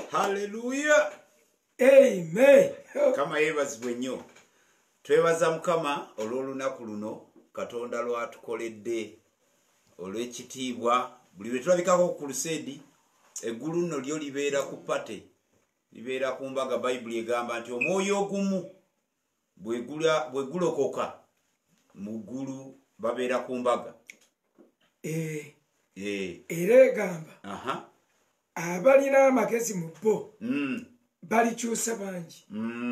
Hallelujah. Amen. Kama yebazibwe nnyo. Twebaza Mukama olw'olunaku luno Katonda lwatukoledde olw'ekitiibwa buli lwe tulabikako ku Crusade eggulu nno lyo libeera ku pate libeera ku mbaga. Bayibuli egamba nti omwoyo ogumu bwe gulokoka mu ggulu babeera ku mbaga. Era egamba abalina amagezi mu bo balikyusa bangi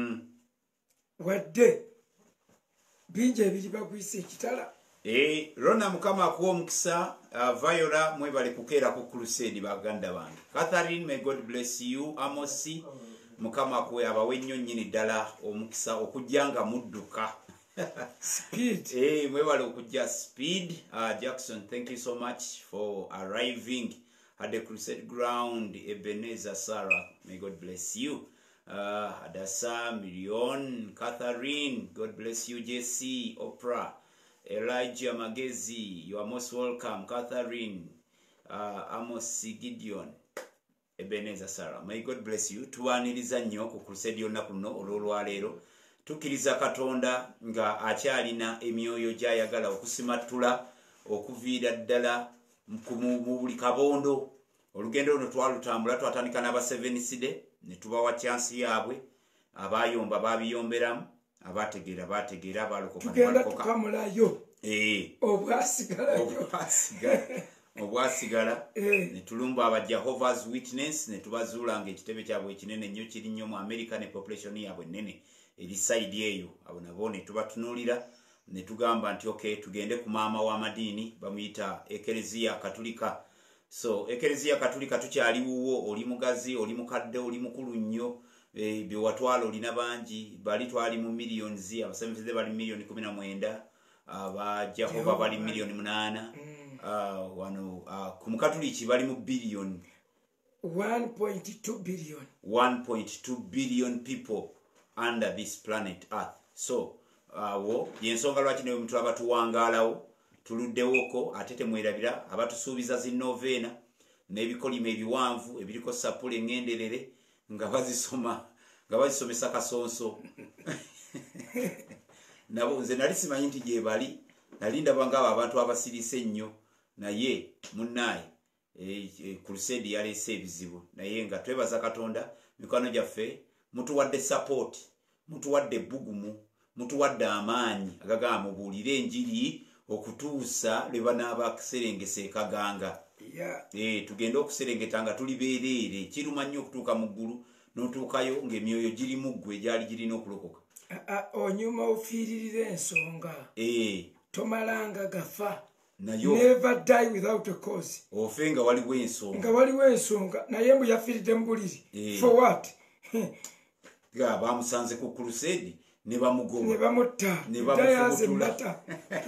wadde bingi ebiri bagwisa ekitala. Rona Mukama akuwa omukisa. Viola mwebale kukeera ku Crusade baganda bange. Catherine, may God bless you. Amosi Mukama akuwe abawe nnyo nnyini ddala omukisa okujja nga mudduka. Speed. Mwebale okujja Speed. Jackson, thank you so much for arriving at the Crusade ground. Ebenezer Sarah, may God bless you. Adasa, Million, Catherine, God bless you. JC, Oprah, Elijah Magezi, you are most welcome. Catherine, Amos Gideon, Ebenezer Sarah, may God bless you. Tuwaniriza nnyo ku Crusade yonna kuno olw'olwaleero. Tukiriza Katonda nga akyalina emyoyo gy'ayagala okusimatula okuviira ddala mu buli kabondo. Olugendo luno twalutambula twatandika n'aba 7 Side ne tubawa chance yaabwe. Abayomba babiyomberamu, abategeera abalokoka tugenda tukamulayo obwasigala ne tulumba aba Jehovah's Witness ne tubazuula nga ekitebe kyabwe ekinene nnyo kiri nnyo mu America ne population yabwe nnene eri side eyo. Abo nabo ne tubatunuulira ne tugamba nti okay tugende ku maama w'amadiini bamuyita Ekereziya Katulika. So Ekereziya Katulika tukyali wuwo, oli mugazi, oli mukadde, oli mukulu nnyo, bye watwala olina bangi. Bali twali mu millions, abasembeeze bali million 19, aba Jehova bali million 8. Wano ku Mukatuliki bali mu billion 1.2 billion. 1.2 billion people under this planet Earth. So wo yensonga lwaki ne mtu abatuwangaalawo tuluddewoko ate temwerabira abatusuubiza zi novena n'ebikolimo ebiwanvu ebiriko sapula engenderere nga bazisomesa kasonso. Nabo nze nali simanyi nti gye bali, nali ndabanga abo abantu abasirise ennyo, naye munnaye Crusade yaleese ebizibu. Naye nga twebaza Katonda, mikwano gyaffe mutuwadde support, mutuwadde bbugumu, mutuwadde amaanyi agagamba mubuulire enjiri okutuusa lwe banaaba kuserengesa ekaganga. Tugenda okuserengeta nga tuli beereere. Kiruma nnyo okutuuka mu ggulu n'otuukayo ng'emyoyo giri mu ggwe egyali girina okulokoka. Onyuma ofiiririra ensonga. Tomalanga gafa. Never die without a cause. Ofe nga waliwo ensonga. Nga waliwo ensonga naye mbu yafiiridde mu buliri. For what? Ga bamusanze ku Crusade ne bamugoba. Ne bamutta. Ne bamufubutula.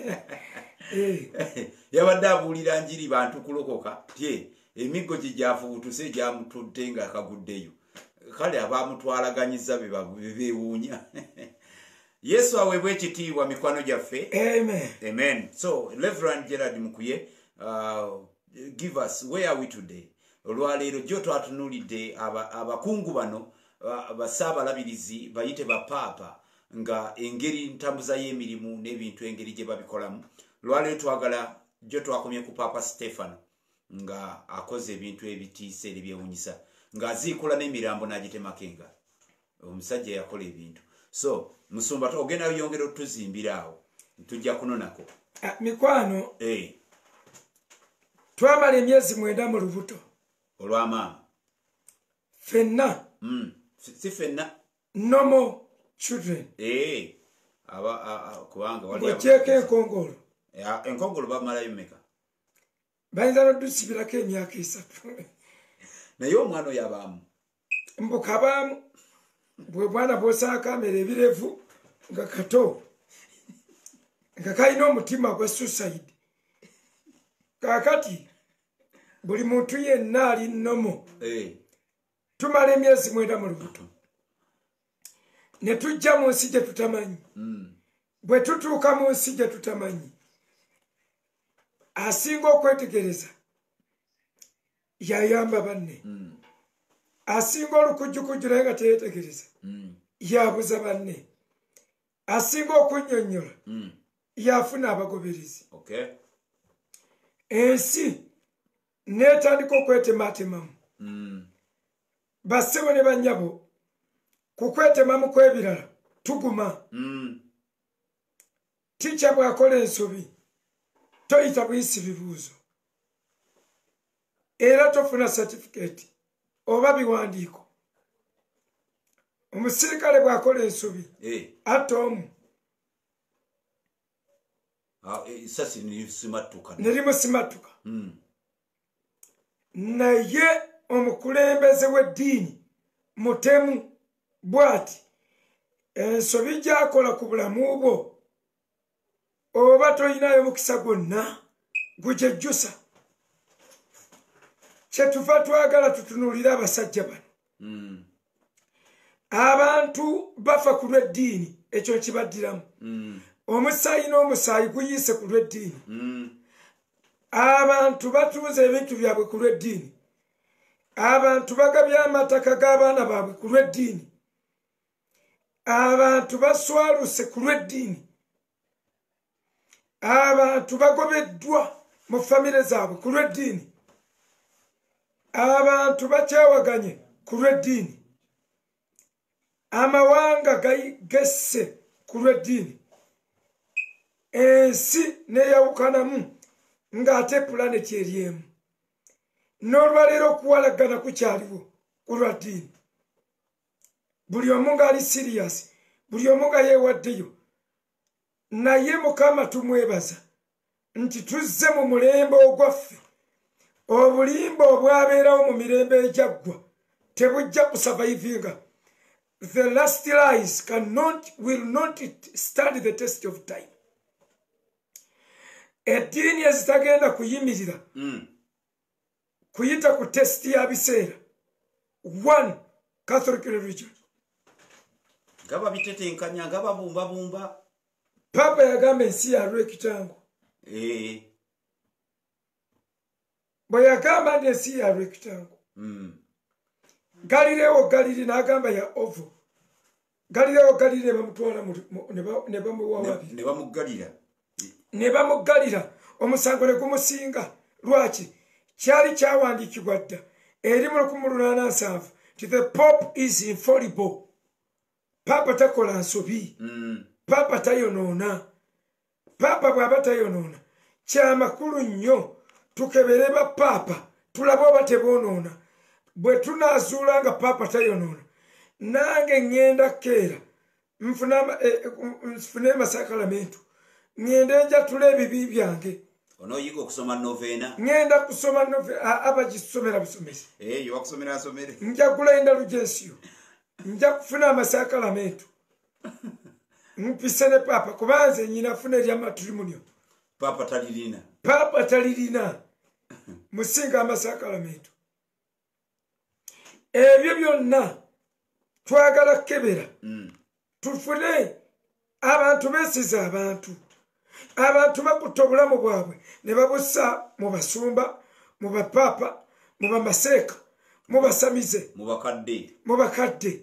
Yabadde abuulira njiri bantu kulokoka. Emiggo gye gyafubutuse gyamutudde nga akaguddeyo. Kale abamutwalaganyiza beewuunya. Yesu aweebwe ekitiibwa mikwano gyaffe. Amen. So Reverend Gerard Mukuye, give us, where are we today? Olwaleero jjo twatunuulidde abakungu bano basaabalabirizi bayite bapaapa nga engeri ntambuza y'emirimu n'ebintu engeri gye babikolamu. Lwaleero twagala jjo twakomye ku Papa Stefano nga akoze ebintu ebitiisa ebyewuunyisa ng'aziikula n'emirambo n'agitemakenga. Omusajja yakola ebintu. So Musumba ogenda yongera otuzimbira awo tujja kunonako. Mikwano twamala emyezi 9 mu lubuto olw'amaama fenna. Si fenna normal children. Kubanga wali okyeka enkongolo. Enkongolo bamalayo mmeka? Bayinza n'odusibirako emyaka 3. Naye omwana oyo abaamu mbukabaamu bwe bwana bw'osala kamera ebirevu nga kato nga kalina omutima gwa suicide. Kaakati buli muntu yenna ali nnomo. Tumala emyezi 9 mu lubuto ne tujja mu nsi gye tutamanyi. Bwe tutuuka mu nsi gye tutamanyi asinga okwetegereza yayamba banne. asinga olukujjukujju naye nga teyetegereza yabuza banne asinga okunnyonnyola yafuna abagoberezi ensi netandika okwetematemamu bassebo ne bannyabo ku kwetemamu kw'ebirala tuguma ticca bw'akola ensobi toyita buyisi bibuuzo era tofuna certificate oba biwandiiko omusirikale bw'akola ensobi atta omu nerimusimatuka naye omukulembeze w'eddiini mutemu bw'ati ensobi gy'akola ku bulamu bwo oba toyinayo mukisa gwonna gujejjusa kyetuva twagala tutunuulire abasajja bano abantu bafa ku lw'eddiini ekyo kibaddiramu omusaayi n'omusaayi guyiise ku lw'eddiini abantu batuuza ebintu byabwe ku lw'eddiini abantu bagabye amataka g'abaana baabwe ku lw'eddiini abantu baswaluse ku lw'eddiini abantu bagobeddwa mu famire zaabwe ku lw'eddiini abantu bakyawaganye ku lw'eddiini amawanga gesse ku lw'eddiini ensi neyawukanamu ng'ate pulaneti eri emu n'olwaleero okuwalagana kukyaliwo ku lwa ddiini buli omu ng'ali siriyasi buli omu nga yeewaddeyo naye mukama tumwebaza nti tuzze mu mulembe ogwaffe obulimba obwabeerawo mu mirembe egyaggwa tebujja kusavaivinga the last lies will not stand the test of time eddiini ezitagenda kuyimirira kuyita ku tesiti ya biseera 1 Catholic religion gaba bitetenkanya gaba bumba papa yagamba ensi yalwa ekitango bwe yagamba nti ensi yalwa ekitango Galileo Galili n'agamba ya ovo Galileo Galili ne bamuwabira ne bamugalira omusango ne gumusinga lwaki kyali kyawandiikibwa dda eri mu 1887 nti the pope is infallible papa takola nsobi papa tayonoona papa bw'aba tayonoona kyamakulu nnyo tukebere ba papa tulabe oba teboonoona bwe tunaazuula nga papa tayonoona nange ŋŋenda keera nfune amasakalamentu ŋŋenda enjatula ebibi byange onoyiga okusoma novena ŋŋenda kusoma novena abagisomera busomesi yowakusomera asomere njagula endalugensiyo nja kufuna amasakalamentu mpise ne papa kubanze nyina funa erya matrimonio papa talirina musinga amasakalamentu ebyo byonna twagala kebera tufune abantu besiza abantu bakutta obulamu bwabwe ne babussa mu basumba mu bapapa mu bamaseeka mu basamize mu bakadde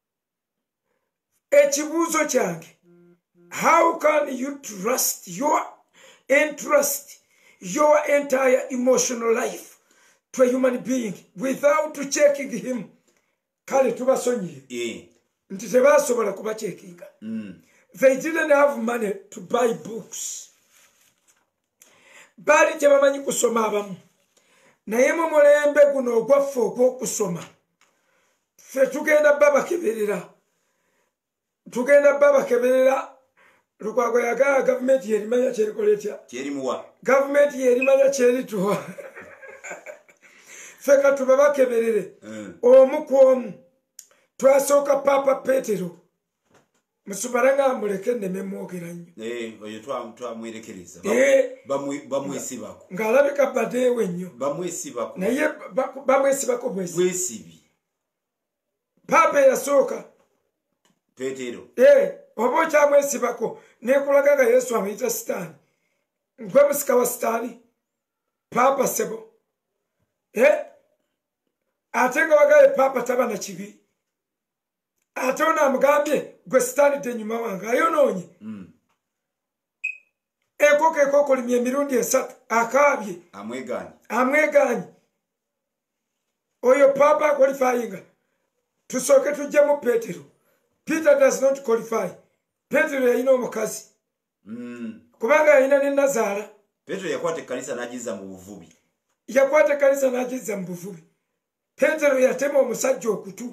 ekibuuzo kyange how can you trust your entire emotional life to a human being without checking him kale tubasonyiye nti tebasobola kubacekinga they didn't have money to buy books bali tebamanyi kusoma abamu naye mu mulembe guno ogwaffe ogw'okusoma ffe tugenda babakeberera Lukwago yagaa gavumenti yerimanya kyerikola etya gavumenti yerimanya kyerituwa ffe katuba bakeberere omu ku omu twasooka papa Petero musubala nga muleke nneme mwogera nnyo oyo twamwerekereza bamwesibako ng'alabika badeewe nnyo naye bamwesibako bwesibi papa eyasooka Petero oba okyamwesibako nekulaga nga Yesu amuyita sitaani gwe musika wa sitaani papa sebo ate nga wagaye papa taba na kibi ate ono amugambye gwe sitaalidde ennyuma wange ayonoonye enkoko ekokolimye emirundi 3 akaabye amwegaanye oyo papa akwalifayinga tusooke tujjemu Peetero. Peter does not qualify. Peetero yalina omukazi kubanga yalina ne Nazaala. Peetero yakwata ekkanisa n'agizza mu buvubi. Peetero yatema omusajja okutu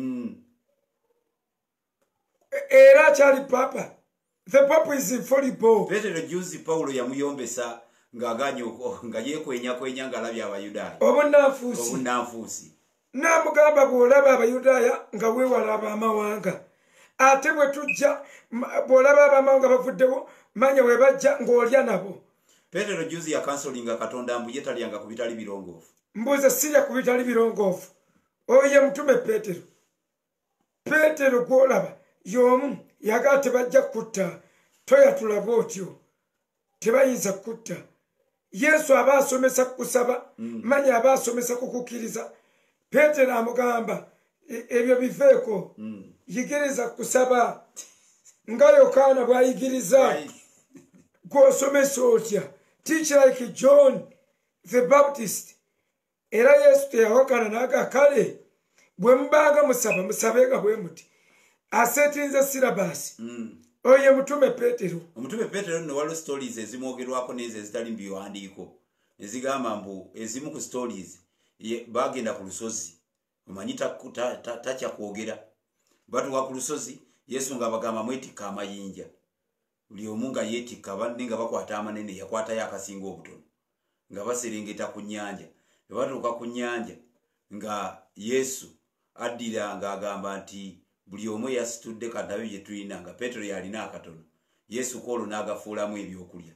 era akyali papa. The Pope is infallible. Peetero juzi Paulo yamuyombesa ng'aganye nga yeekwenyakwenya ng'alabye Abayudaaya. Obunnanfuusi. N'amugamba bw'olaba Abayudaaya nga weewala ab'amawanga. Ate bwe tujja bw'olaba ab'amawanga bavuddewo manya we bajja ng'olya nabo. Peetero juzi yakansolinga Katonda mbu ye talyanga ku bitali birongoofu. Mbuuze sirya ku bitali birongoofu. Oyo ye mutume Peetero. Peetero gw'olaba y'omu yagaa tebajja kutta. Toyatulaba otyo. Tebayinza kutta. Yesu aba asomesa kusaba. Manya aba asomesa kukukkiriza. Peetero amugamba ebyo biveeko. Yigiriza kusaba. Nga Yokaana bw'ayigiriza. Gw'osomesa otya. Teach like John the Baptist. Era Yesu teyawakana n'aga kale. Bwe mubanga musaba musabenga bwe muti. Asetinze sirabaasi. Oye mutume Peetero. Omutume Peetero nno waliwo stories ezimwogerwako n'ezo ezitali mu biwandiiko. Ezigamba mbu ezimu ku stories bagenda ku lusozi. Omanyi takya kwogera. Batuuka ku lusozi Yesu ng'abagamba mwetikka amayinja. Buli omu nga yeetikka banne nga bakwata amanene yakwatayo akasinga obutono. Nga baserengeta ku nnyanja. Bwe batuuka ku nnyanja nga Yesu addira ng'agamba nti buli omu yasitudde kadabi gye tulina nga Peetero yalina akatono. Yesu koolo n'agafuulamu ebyokulya.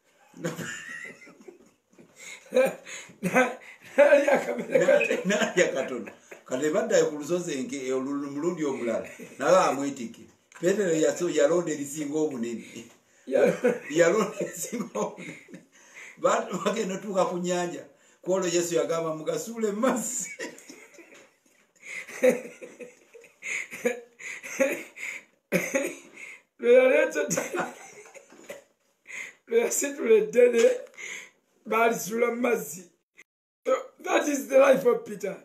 Nalya katono. Kale baddayo ku lusozi mulundi omulala naye amwetikke. Peetero yalonda erisinga obunene. Yalonda erisinga obunene. Bagenda otuuka ku nnyanja. Kwolwo Yesu yagamba mugasuule mu mazzi. Lweyasitula eddene balisuula mu mazzi. That is the life of Peter.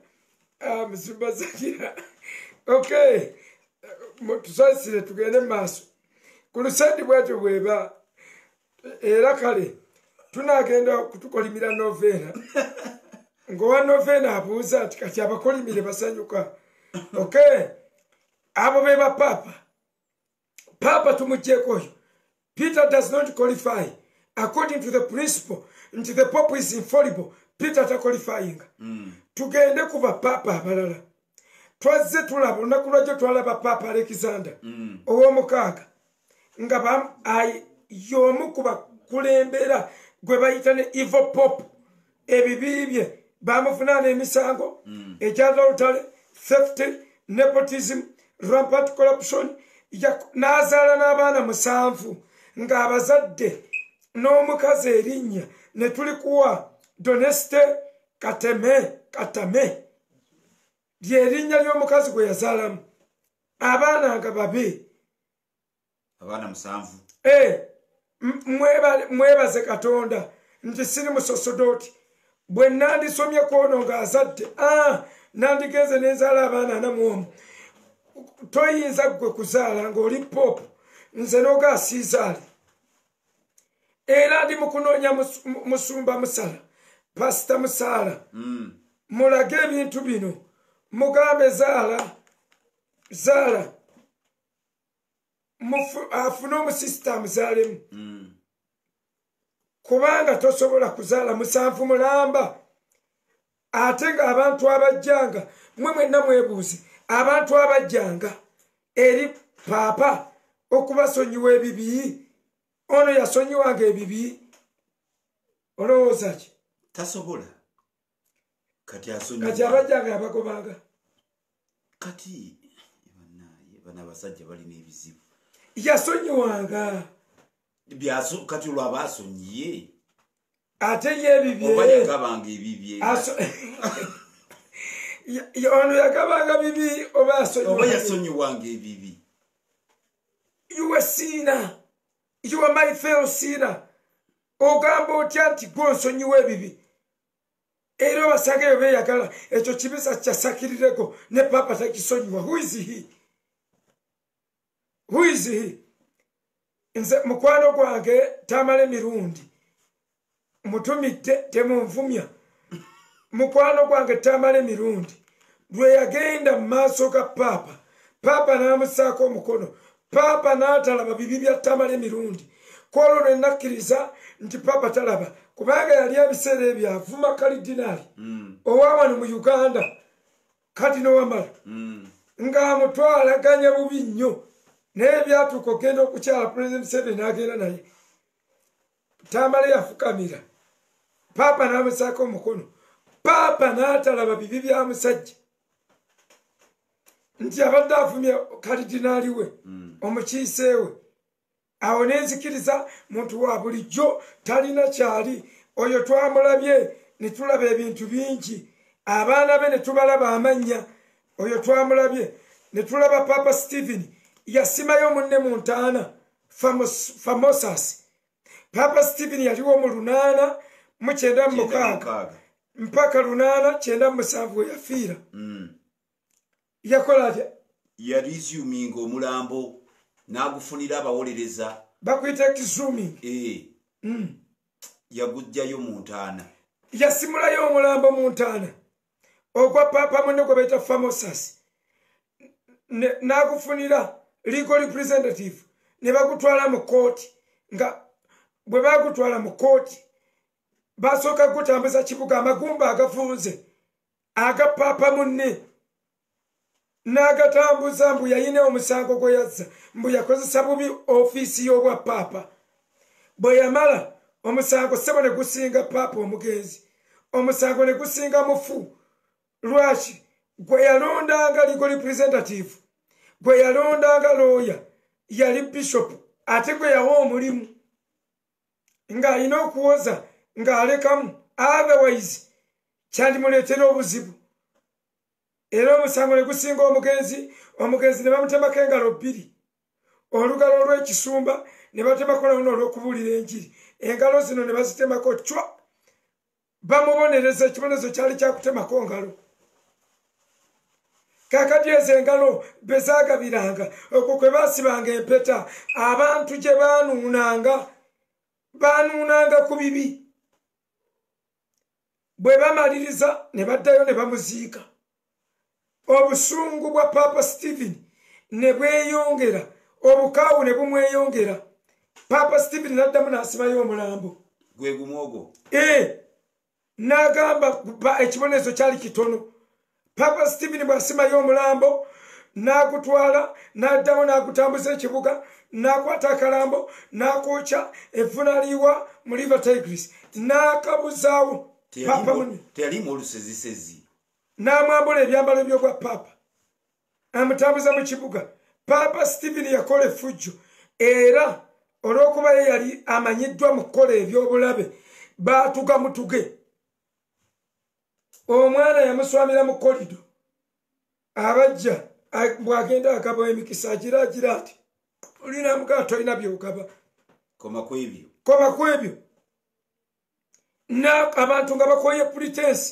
Okay. Tusasire tugende maaso. Ku lusendi bwetyo bweba era kale tunagenda kutukolimira novena. Ngowa novena abuuza ati kati abakolimire basanyuka. Okay. Abo beba papa. Papa tumujjeko oyo. Peter does not qualify according to the principle. Nti the Pope is infallible. Peter ta qualifying. Tugende kuba papa abalala. Twazze tulaba olunaku lwajjo twalaba papa Alexander ow'omukaaga nga y'omu ku bakulembera gwe bayita ne evil pope. Ebibi bye bamuvunaana emisango ekyala olutale, theft, nepotism, rampant corruption. N'azaala n'abaana 7 ng'abazadde n'omukazi erinnya ne tulikuwa Doneste Katame lyerinnya ly'omukazi gwe yazaalamu abaana nga 2. Abaana 7. Mwebaze Katonda nti siri musosodoti. Bwe nandisomye kwono ng'azadde nandigenze nenzaala abaana 41. Toyinza gwe kuzaala ng'oli pope nze n'oga Sizaali. Era ndi mu kunoonya musumba musala pasita musaala. Mulage ebintu bino mugambe zaala afune omusisita amuzaalemu. Kubanga tosobola kuzaala 7 mulamba. Ate nga abantu abajjanga mwe mwenna mwebuuze abantu abajjanga eri papa okubasonyiwa ebibi. Ono yasonyiwanga ebibi. Olowooza ki? Tasobola. Kati asonyiwa. Kati abajjanga abagobanga. Kati bana basajja balina ebizibu. Yasonyiwanga. Kati olwaba asonyiye. Ate ye ebibye. Oba yagabanga ebibye. ono yagabanga bibi oba yasonyiwanga ebibi. You were sinner. You are my fellow sinner. Ogamba otya nti gwonsonyiwa ebibi. Era abasagayo beeyagala ekyo kibisa kyasakirireko ne papa takisonyiwa. Who is he? Who is he? Nze mukwano gwange tamale mirundi. Mutumidde temunvumya. Mukwano gwange tamale mirundi. Lwe yagenda mu maaso ga papa. Papa n'amusaako omukono. Papa n'atalaba bibi bya tamale mirundi. Kwolwo lwe nakkiriza nti papa talaba. Kubanga yali ebiseera ebyo avuma kalidinaali. Owawano mu Uganda. Kadino Wamala. Ng'amutwalaganya bubi nnyo. Naye byatuuka okgenda okukyala President Museveni n'agenda naye. Tamale yafukamira. Papa n'amusaako omukono. Papa n'atalaba bibi bya musajja. Nti abadde avumya kalidinaali we. Omukiise we. Awo nenzikiriza muntu wa bulijjo talina kyali. Oyo twamulabye ne tulaba ebintu bingi. Abaana be ne tubalaba amannya. Oyo twamulabye ne tulaba Papa Stephen yasimayo munne mu ntaana Famosas. Papa Stephen yaliwo mu 896 mpaka 897 yafiira. Yakola atya? Yaresuminga omulambo n'agufunira abawolereza. Bakuyita exhuming. Yagujjayo mu ntaana. Yasimulayo omulambo mu ntaana. Ogwa papa munne gwe bayita Famosas. N'agufunira legal representative. Ne bagutwala mu kooti. Nga bwe bagutwala mu kooti basooka gutambuza kibuga amagumba agafunze. Aga papa munne. N'agatambuza mbu yayina omusango gwe yazza. Mbu yakozesa bubi ofiisi y'obwa papa. Bwe yamala omusango ssebo ne gusinga papa omugenzi. Omusango ne gusinga mufu. Lwaki? Gwe yalondanga legal representative. Gwe yalondanga lawyer. Yali bishop. Ate gwe yawa omulimu. Ng'alina okuwoza ng'alekamu. Otherwise kyandimuleetera obuzibu. Era omusango ne gusinga omugenzi. Omugenzi ne bamutemako engalo 2. Olugalo olw'ekisumba ne batemako luno olw'okubuulira enjiri. Engalo zino ne bazitemako chwa. Bamubonereza ekibonezo kyali kyakutemako ngalo. Kakati ezo engalo bezaagabiranga. Okwo kwe baasibanga empeta. Abantu gye baanuunanga ku bibi. Bwe bamaliriza ne baddayo ne bamuziika. Obusungu bwa Papa Stephen ne bweyongera. Obukaawu ne bumweyongera. Papa Stephen n'addamu n'asibayo omulambo. Gwe gumwogo. N'agamba ekibonezo kyali kitono. Papa Stephen bw'asimayo omulambo n'agutwala n'addamu n'agutambuza ekibuga n'akwata akalambo n'akwokya evunaliibwa mu River Tigris n'akabuzaawo. Teyalimu olusezisezi. N'amwambula ebyambalo by'obwa papa amutambuza mu kibuga. Papa Stephen yakola effujjo era olw'okuba ye yali amanyiddwa mu kukola ebyobulabe baatuga mutuge. Omwana yamuswamira mu kolido. Abajja bw'agenda agaba emikisa agira ati olina mugaa tolina byogaba. Koma kwebyo. Abantu nga bakoye pretense.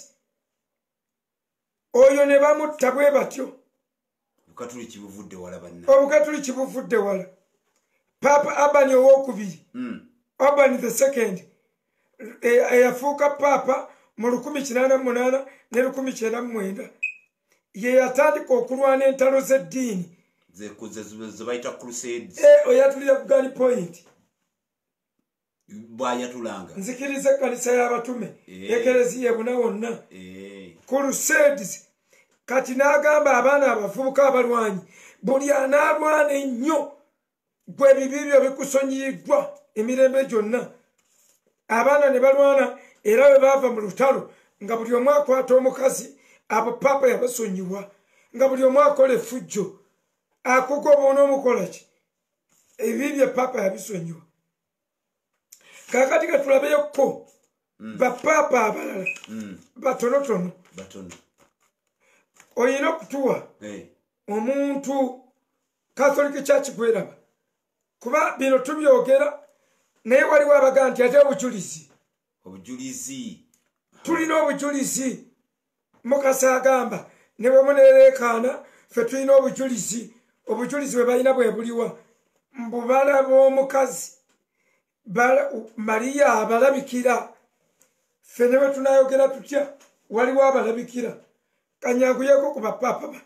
Oyo ne bamutta bwe batyo. Obukatuliki buvudde wala banna. Obukatuliki buvudde wala. Papa Abani owokubiri. Abani the second. Eyafuuka papa mu 1808 ne 1909. Ye yatandika okulwana entalo z'eddiini. Ze bayita crusades. Oyatulira ku Gali Point. Bwayatulanga. Nzikiriza ekkanisa y'abatume. Ekereziya ebuna wonna. Crusades. Kati n'agamba abaana abavubuka abalwanyi. Buli anaalwana ennyo. Gwe bibi byo bikusonyiyiddwa emirembe gyonna. Abaana ne balwana era bwe baava mu lutalo nga buli omu akwata omukazi. Abo papa yabasonyiwa. Nga buli omu akola effujjo. Akugoba onoomukola ki? Ebibi bye papa yabisonyiwa. Kakati katulabeyoko bapapa abalala batonotono. oyina okutuwa omuntu Catholic Church gweraba kuba bino tubyogera naye waliwo abaga nti ate obujulizi tulina obujulizi Mukasa agamba ne bwe munereekaana ffe tulina obujulizi bwe balina bwe buliwa mbubala bw'omukazi Mariya abalabikira ffe ne bwe tunayogera tutya waliwo abalabikira kanyanguyeko ku bapapa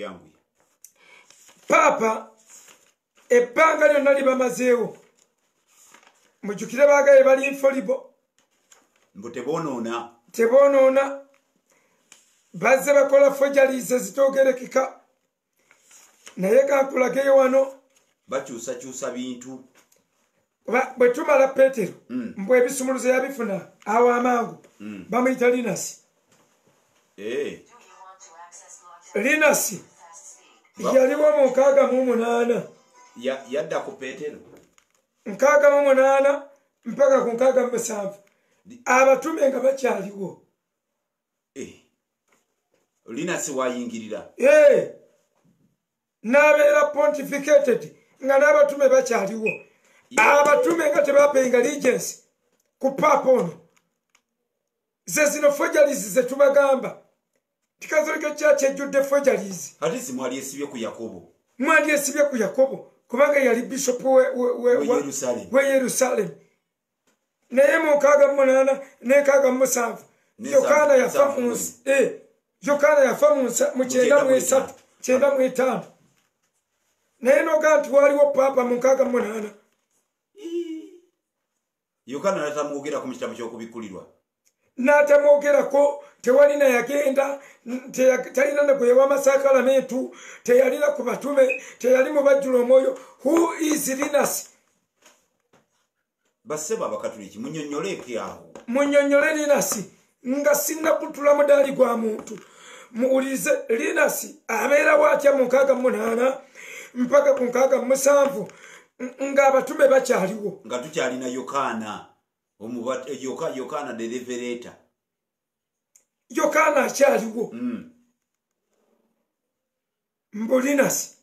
Papa ebbanga lyonna libamazeewo mujjukire baagaye bali infolibo mbu teboonoona bazze bakola fojalize zitoogerekeka naye kankulageyo wano bakyusakyusa bintu bwe tumala Peetero mbwe ebisumuluzo yabifuna awo amangu bamuyita Linasi yaliwo mu 68 yadda ku Peetero 68 mpaka ku 67 abatume nga bakyaliwo Linasi wayingirira n'abeera pontificated nga n'abatume bakyaliwo abatume nga tebapenga allegiance ku papa ono ze zino forgeries ze tubagamba Catholic Church ejjudde forgeries ate simwali esibye ku Yakobo kubanga yali bishop we Yerusalem naye mu 68 ne 67 Yokaana yafa mu 9:3 naye noga nti waliwo papa mu 68 Yokaana natamwogera ku kitabo ky'okubikulirwa n'atamwogerako tewalina yagenda talina ne gwe w'amasakalamentu teyalina ku batume teyali mu bajjula omwoyo who is Linus baseba abakatuliki munnyonnyole Linus nga sinnakutula mudaali gwa muntu muwulize Linus abeerawo atya mu 68 mpaka ku 67 ng'abatume bakyaliwo nga tukyalina Yokaana Yokaana the Revelator Yokaana akyaliwo mbu Linus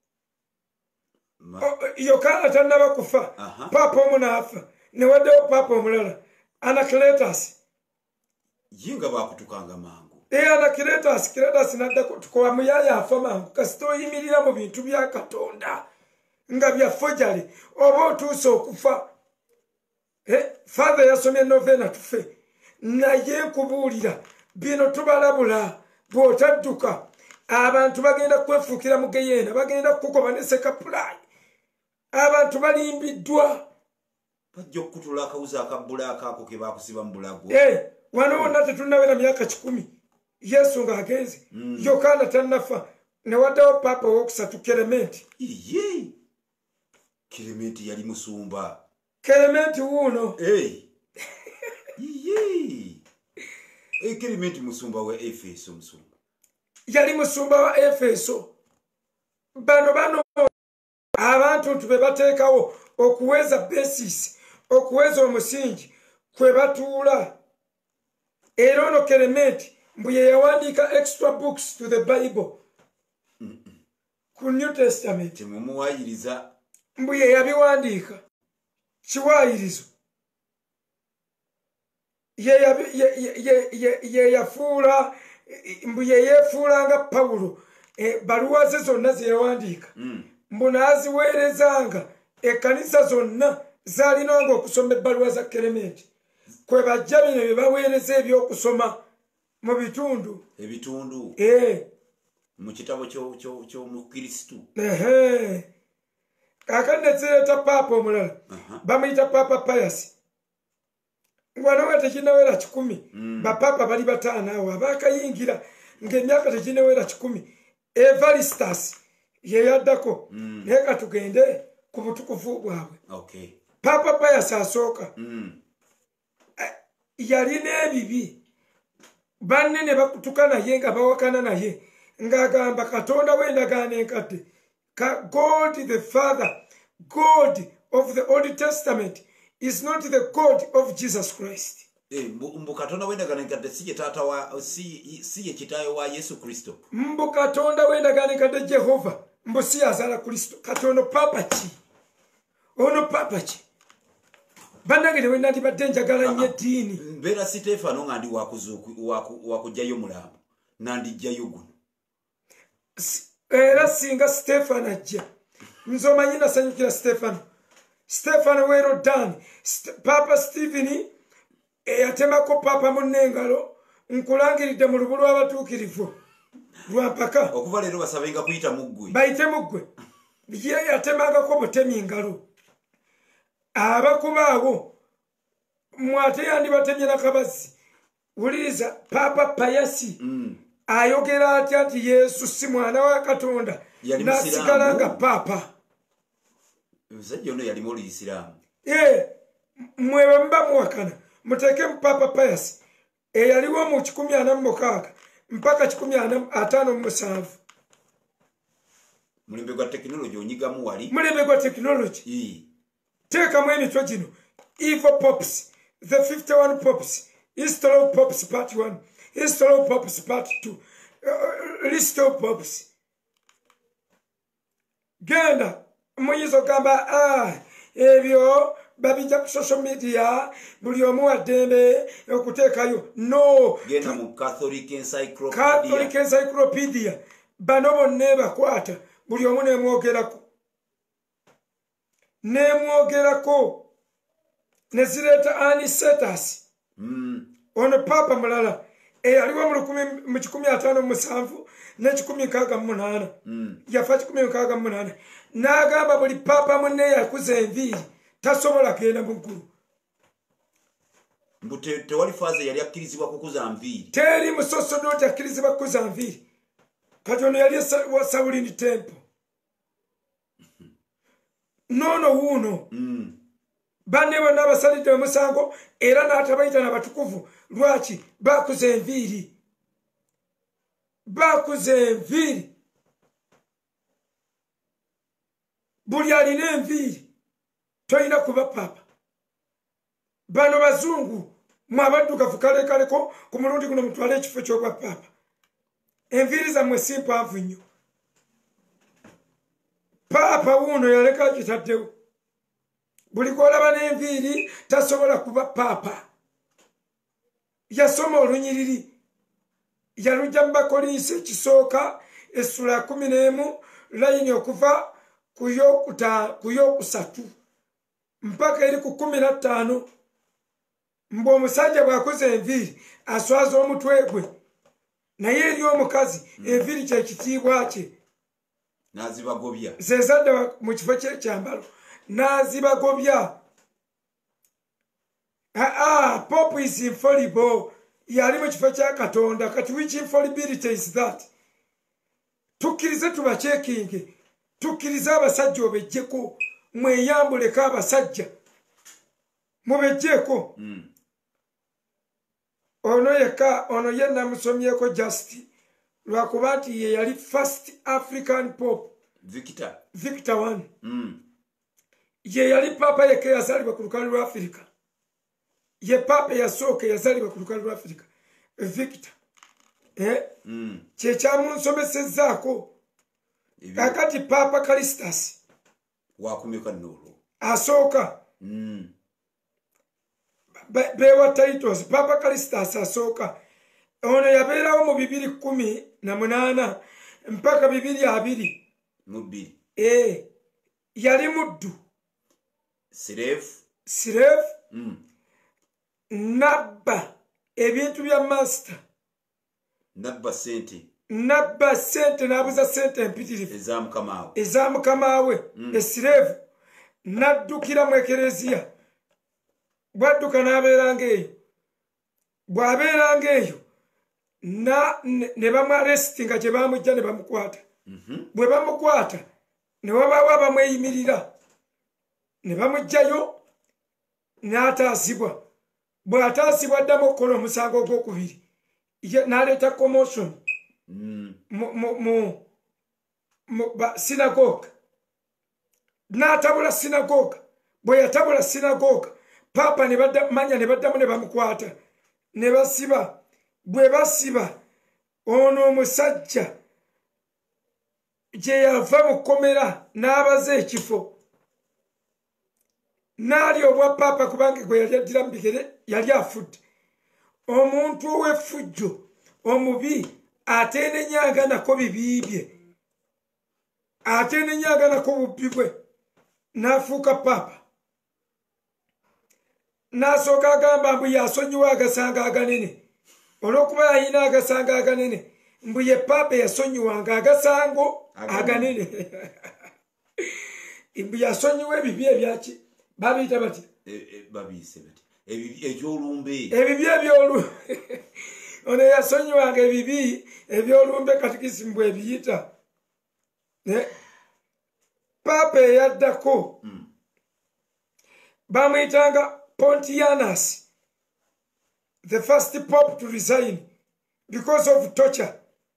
Yokaana tannaba kufa papa omu n'afa ne waddewo papa omulala Anacletus ye nga baakutukanga mangu Anacletus n'addako tukowa muyaaya afa mangu kasita oyimirira mu bintu bya Katonda nga bya fojale oba otuuse okufa Father yasomye novena tufe naye nkubuulira bino tubalabula bw'otadduka abantu bagenda kwefuukira mu geyeena bagenda kukukoba ne sekapulayi abantu balimbiddwa bajja okutula akawuzi akabbulaaka ako ke baakusiba mu bulago wano wonna tetunnawera myaka 10 Yesu ng'agenze Yokaana tannafa ne waddewo papa ow'okusatu Kelementi Kelementi yali musumba Kelementi wuuno Kelementi musumba wa Efeso yali musumba wa Efeso bano abantu ntube bateekawo okuweza basis okuweza omusingi kwe batuula era ono Kelementi mbu ye yawandiika extra books to the Bible ku New Testament temumuwayiriza mbu ye yabiwandiika kiwaayirizo ye yafuula mbu ye yeefuulanga Pawulo baluwa ze zonna ze yawandiika mbu n'aziweerezanga ekkanisa zonna zaalinanga okusoma ebbaluwa za Kelementi kwe bajja bino bye baweereza ebyokusoma mu bitundu mu kitabo ky'omukristu kakande zireeta paapa omulala bamuyita Papa Pius wano nga tekinawera 10 bapapa bali 5 awo abaakayingira ng'emyaka tekinawera 10 Evaristus ye yaddako naye katugende ku butukuvu bwabwe Papa Pius asooka yalina ebibi banne ne bakutuka naye nga bawakana naye ng'agamba Katonda w'endagaano enkadde God the Father, God of the Old Testament, is not the God of Jesus Christ. mbu katonda wendaganikadde si ye taata wa si ye kitaayo wa Yesu Kristo. Mbu katonda wendaganikadde Jehova mbu si yazaala Kristo. Katonda papa ki? Ono papa ki? Bannange ne nandibadde njagala nnyo eddiini. Mbeera Siteefano nga ndi wakujjayo mulambo nandijjayo guno. Era singa Siteefano ajja nze omanyi nasanyukira Siteefano weeroddaani Papa Stephen eyatemako papa munnengalo nkulangiridde mu lubu lw'abatuukirivu lwa mpaka okuva leero basabenga kuyita muggwe bayite muggwe yatemangako butemi ngalo abakuba abo mwate yandibatemye n'akabazzi wuliriza Papa Payasi ayogera atya nti Yesu si mwana wa Katonda nasigala nga papa. Msajja ono yali mu Islam. Mwe mba muwakana muteke Papa Pius eyaliwo mu 1946 mpaka 1957. Mulembe gwa technology onyigamu wali. Mulembe gwa technology. Teka mwe emitwe gino. Evil Pops, the 51 Pops, History of Pops Part 1, History of Pops Part 2, List of Pops. Genda muyizo gamba ebyo babijja ku social media buli omu waddembe okuteekayo. No, genda mu Catholic Encyclopedia bano bonna bakwata buli omu nemwogerako nezireeta anisetas. Ono papa mulala eyaliwo mu 1507 ne 1668 yafa 1668 n'agamba buli papa munne yakuza enviiri tasobola kugenda mu ggulu. Mbu tewali faaza yali akkirizibwa kukuza nviiri. Teri musosodoti akkirizibwa kukuza nviiri. Kati ono yali wa Shaolin Temple. Nono wuuno banne bonna basalidde omusango era n'atabayita n'abatukuvu. Lwaki? Bakuza enviiri. Buli alina enviiri toyina kuba papa. Bano bazungu mwabaddugavu kalekaleko ku mulundi guno mutwale ekifo ky'obwa papa. Enviiri zammwe si mpanvu nnyo. Papa wuuno yaleka kitaddewo. Buli gw'olaba n'enviiri tasobola kuba papa. Yasoma olunyiriri yalujja mu Bakolinsi ekisooka essula 11 layini okuva ku yokusatu mpaka eri ku 15. Mbu omusajja bw'akoze enviiri aswaza omutwe gwe naye eri omukazi enviiri kyekitiibwa kye. N'azibagobya. Zezadde mu kifo ky'ekyambalo n'azibagobya. Pope is infallible. Yali mu kifo kya Katonda. Kati which infallibility is that? Tukkirize tubacekinge. Tukkirize abasajja obejjeko. Mweyambuleko abasajja. Mubejjeko. Ono yenna musomyeko Justi. Lwakuba nti ye yali first African Pope. Victor I. Ye yali papa yeke yazalibwa ku lukalu lwa Afrika. Ye papa yasooka yazalibwa ku lukalu lwa Afrika. Victor. Kyekyamunsomesezzaako. Kakati Papa Callistus. Wakumeka nolo. Asooka. Bewa titles. Papa Callistus asooka. Ono yabeerawo mu 218 mpaka 220. Mubiri. Yali muddu. Slave. Nabba ebintu bya master. Nabba sente n'abuza sente empitirivu eza mukama we. Slave naddukira mu ekereziya bwadduka n'abeeranga eyo. Bw'abeeranga eyo ne bamuarestinga gye bamujja ne bamukwata. Bwe bamukwata ne wabaawo abamweyimirira ne bamugjayo n'ataasibwa. Bw'ataasibwa addamu okukola omusango ogwokubiri n'aleeta commotion mu sinagoga. N'atabula sinagoga. Bwe yatabula sinagoga papa ne badamanya ne baddamu ne bamukwata ne basiba bwe basiba ono omusajja gye yava mu kkomera n'abaza ekifo n'ali obwa papa kubanga gwe yali addira mu bigere yali afudde omuntu ow'effujjo omubi ate n'ennyanga nako bibiibye ate n'ennyanga nako bubbi bwe n'afuuka papa n'asooka agamba mbu yasonyiwa agasanga aganene olw'okuba yalina agasanga aganene mbu ye papa yasonyiwanga agasango aganene mbu yasonyiwa ebibi ebyaki babiyita batya ebibi ebyolumbe ono yasonyiwanga ebibi ebyolumbe katikisimu bwe biyita papa eyaddako bamuyitanga Pontianus, the first pope to resign because of torture.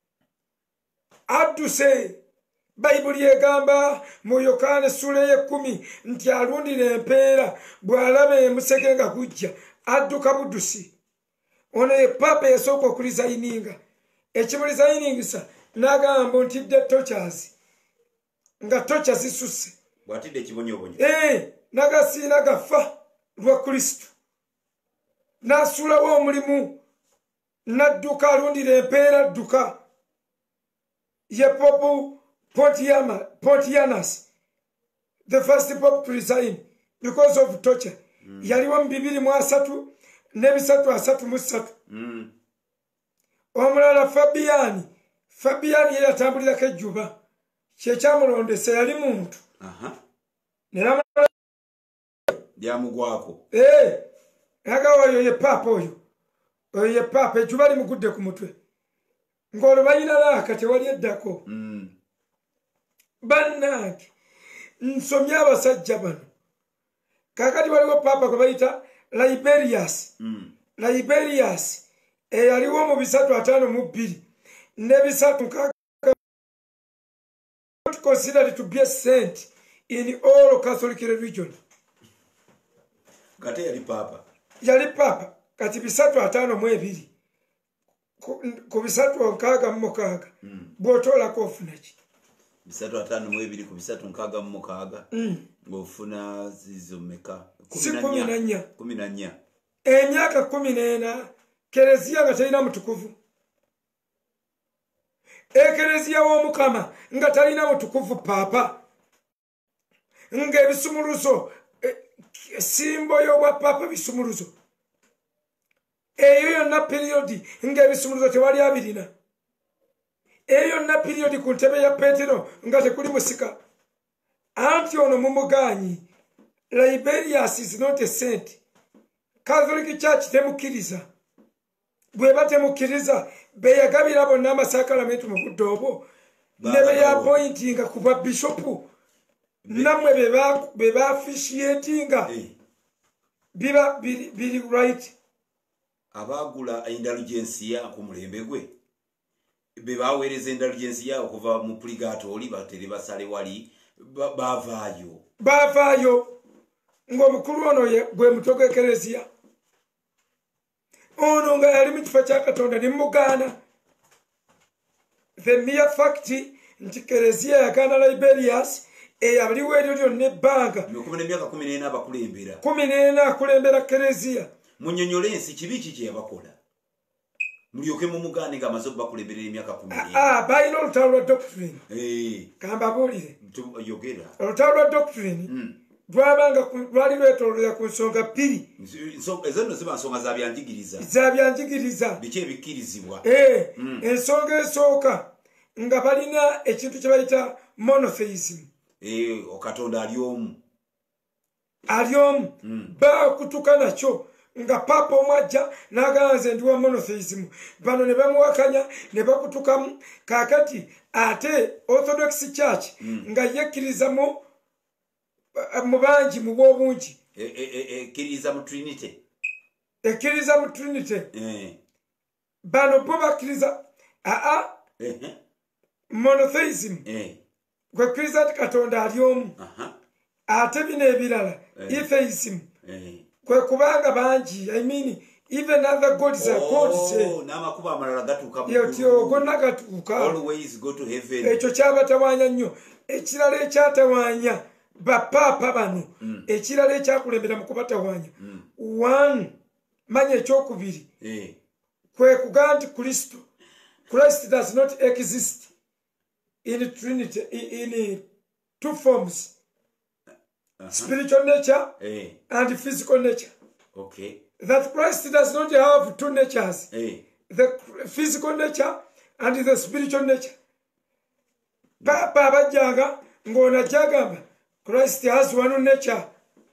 Addu say Bible yegamba mu Yohana sura ye 10 nti alundira empeera bw'alaba emusege nga gujja adduka buddusi. Ono ye papa yasooka okulizayininga ekimulizayininisa n'agamba ntidde tortures nga torture zisusse bw'atidde ekibonyobonyo n'agasiina gafa lwa Kristo n'asuulawo omulimu n'adduka alundira empeera adduka ye popu Pontianus, the first pope to resign because of torture. Yaliwo mu 203 n'ebisatu omulala Fabiani yali atambulirako ejjuba kyekyamulondesa yali muntu lyamugwako agawa oyo ye papa oyo ye papa ejjuba limugudde ku mutwe ng'olwo balina laaka tewali eddako bannange nsomye abasajja bano kakati waliwo papa gwe bayita Liberius eyaliwo mu 352 ne 3 considered to be a saint in all Catholic religion. Kati yali papa kati 352 ku 366 bw'otoolako ofuna ki 352 ku 366 ng'ofuna zizo mmeka 14 emyaka 14 kereziya nga talina mutukuvu ekereziya w'omukama nga talina mutukuvu papa ng'ebisumuluzo simbo y'obwa papa bisumuluzo eyo yonna periyodi ng'ebisumuluzo tewali abirina eyo yonna periyodi ku ntebe ya Petero nga tekuli musika anti ono mumuganyi Liberius is not a saint. Catholic Church temukkiriza bweba temukkiriza beyagabira bonna amasakalamentu mu budde obwo ne beyapointinga ku bwa bishopu namwe beba officiatinga biba biri right abagula indulgence ya ku mulembe gwe bebaweereza indulgence ya okuva mu purgatory batere basale wali bavaayo ng'omukulu ono gwe mutwe ekereziya ono nga yali mu kifo kya Katonda ne mugaana the mere fact nti kereziya yagaana Liberius eyaliwo eryo lyonna ebbanga 14 akulembera kereziya munyonyole ensi kibi kiki yabakola mulyoke mumugaane nga amaze okubakulemberera emyaka 14 balina olutalo lwa doctrine kambabuulire olutalo lwa doctrine lwabanga lwali lwetololera ku nsonga 2 ezo nno ziba nsonga zabyanjigiriza biki ebikkirizibwa ensonga esooka nga balina ekintu kye bayita monotheism okatonda ali omu bakutuka nakyo nga papa omwajja n'agamba nze ndi wa monotheism bano ne bamuwakanya ne bakutukamu kakati ate Orthodox Church nga yekkiriza mu bangi mu bw'obungi ekkiriza mu Trinity bano bo bakkiriza monotheism gwekkiriza nti Katonda ali omu ate bino ebirala atheism kwe kubanga banji, I mean even other gods are gods. Namakuba amalala gatuuka gonna gatuuka. Always go to heaven. Ekyo kyabatawaanya nnyo. Ekirala ekyatawaanya bapapa bano. Ekirala ekyakulembera mu kubatawaanya. One, manya ekyokubiri. Kwe kugaa nti Kristo. Christ does not exist in Trinity, in two forms. Spiritual nature and physical nature. Okay. That Christ does not have two natures. The physical nature and the spiritual nature. Papa abajjaga ng'ona jagamba Christ has one nature.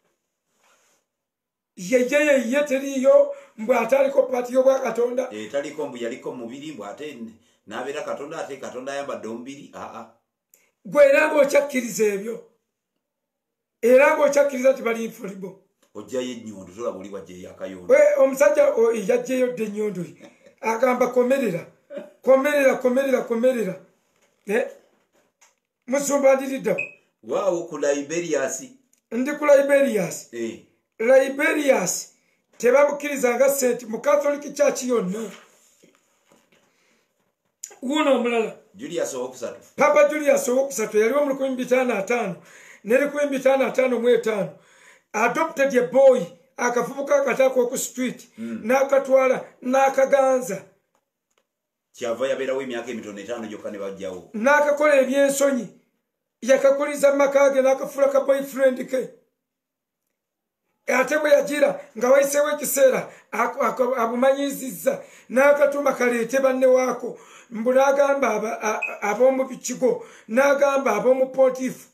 Ye teriyo mbu ataliko pati y'obwa Katonda. Taliko mbu yaliko mubiri mbu ate n'abeera Katonda ate Katonda ayambadde omubiri. Gwe era ng'okyakkiriza ebyo. Era ng'okyakkiriza nti bali infallible. Ojjayo ennyondo tolaba oli wajjayo akayondo. Omusajja yajjayo dde ennyondo agamba komerera. Musumba ndiriddawo. Waawo ku Liberius. Ndi ku Liberius. Liberius tebamukkirizanga senti mu Catholic Church yonna. Wuno omulala. Julius owokusatu. Papa Julius owokusatu yaliwo mu 1555 ne 1555 adopted a boy akafubuka akatako ku street n'akatwala n'akaganza. Kyava yabeerawo emyaka emitono 5 gyokka ne bajjawo. N'akakola ebyensonyi yakakuliza makage n'akafuula ka boyfriend ke. Ate bwe yagira nga wayiseewo ekiseera abumanyizizza n'akatuma kaleete banne waako mbu n'agamba ab'omu bikigo n'agamba ab'omu pontifu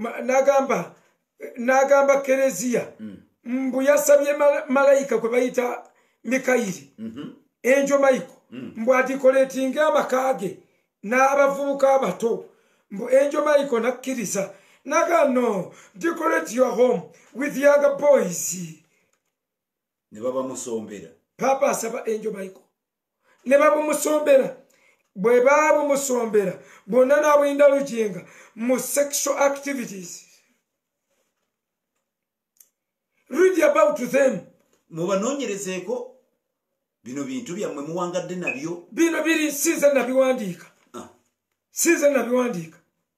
n'agamba kereziya mbu yasabye malayika kwe bayita Mikayiri Angel Michael mbu adikoleetinga amakage n'abavubuka abato mbu Angel Michael nakkiriza. Naga no, decorate your home with younger boys. Ne baba musombera. Papa asaba Angel Michael. Ne baba musombera. Bwe baba musombera. Bonna n'abwinda lujenga mu sexual activities. Read about them. Mubanoonyerezeeko bino bintu byammwe muwangadde nabyo. Bino biri siize nabiwandiika. Siize nabiwandiika.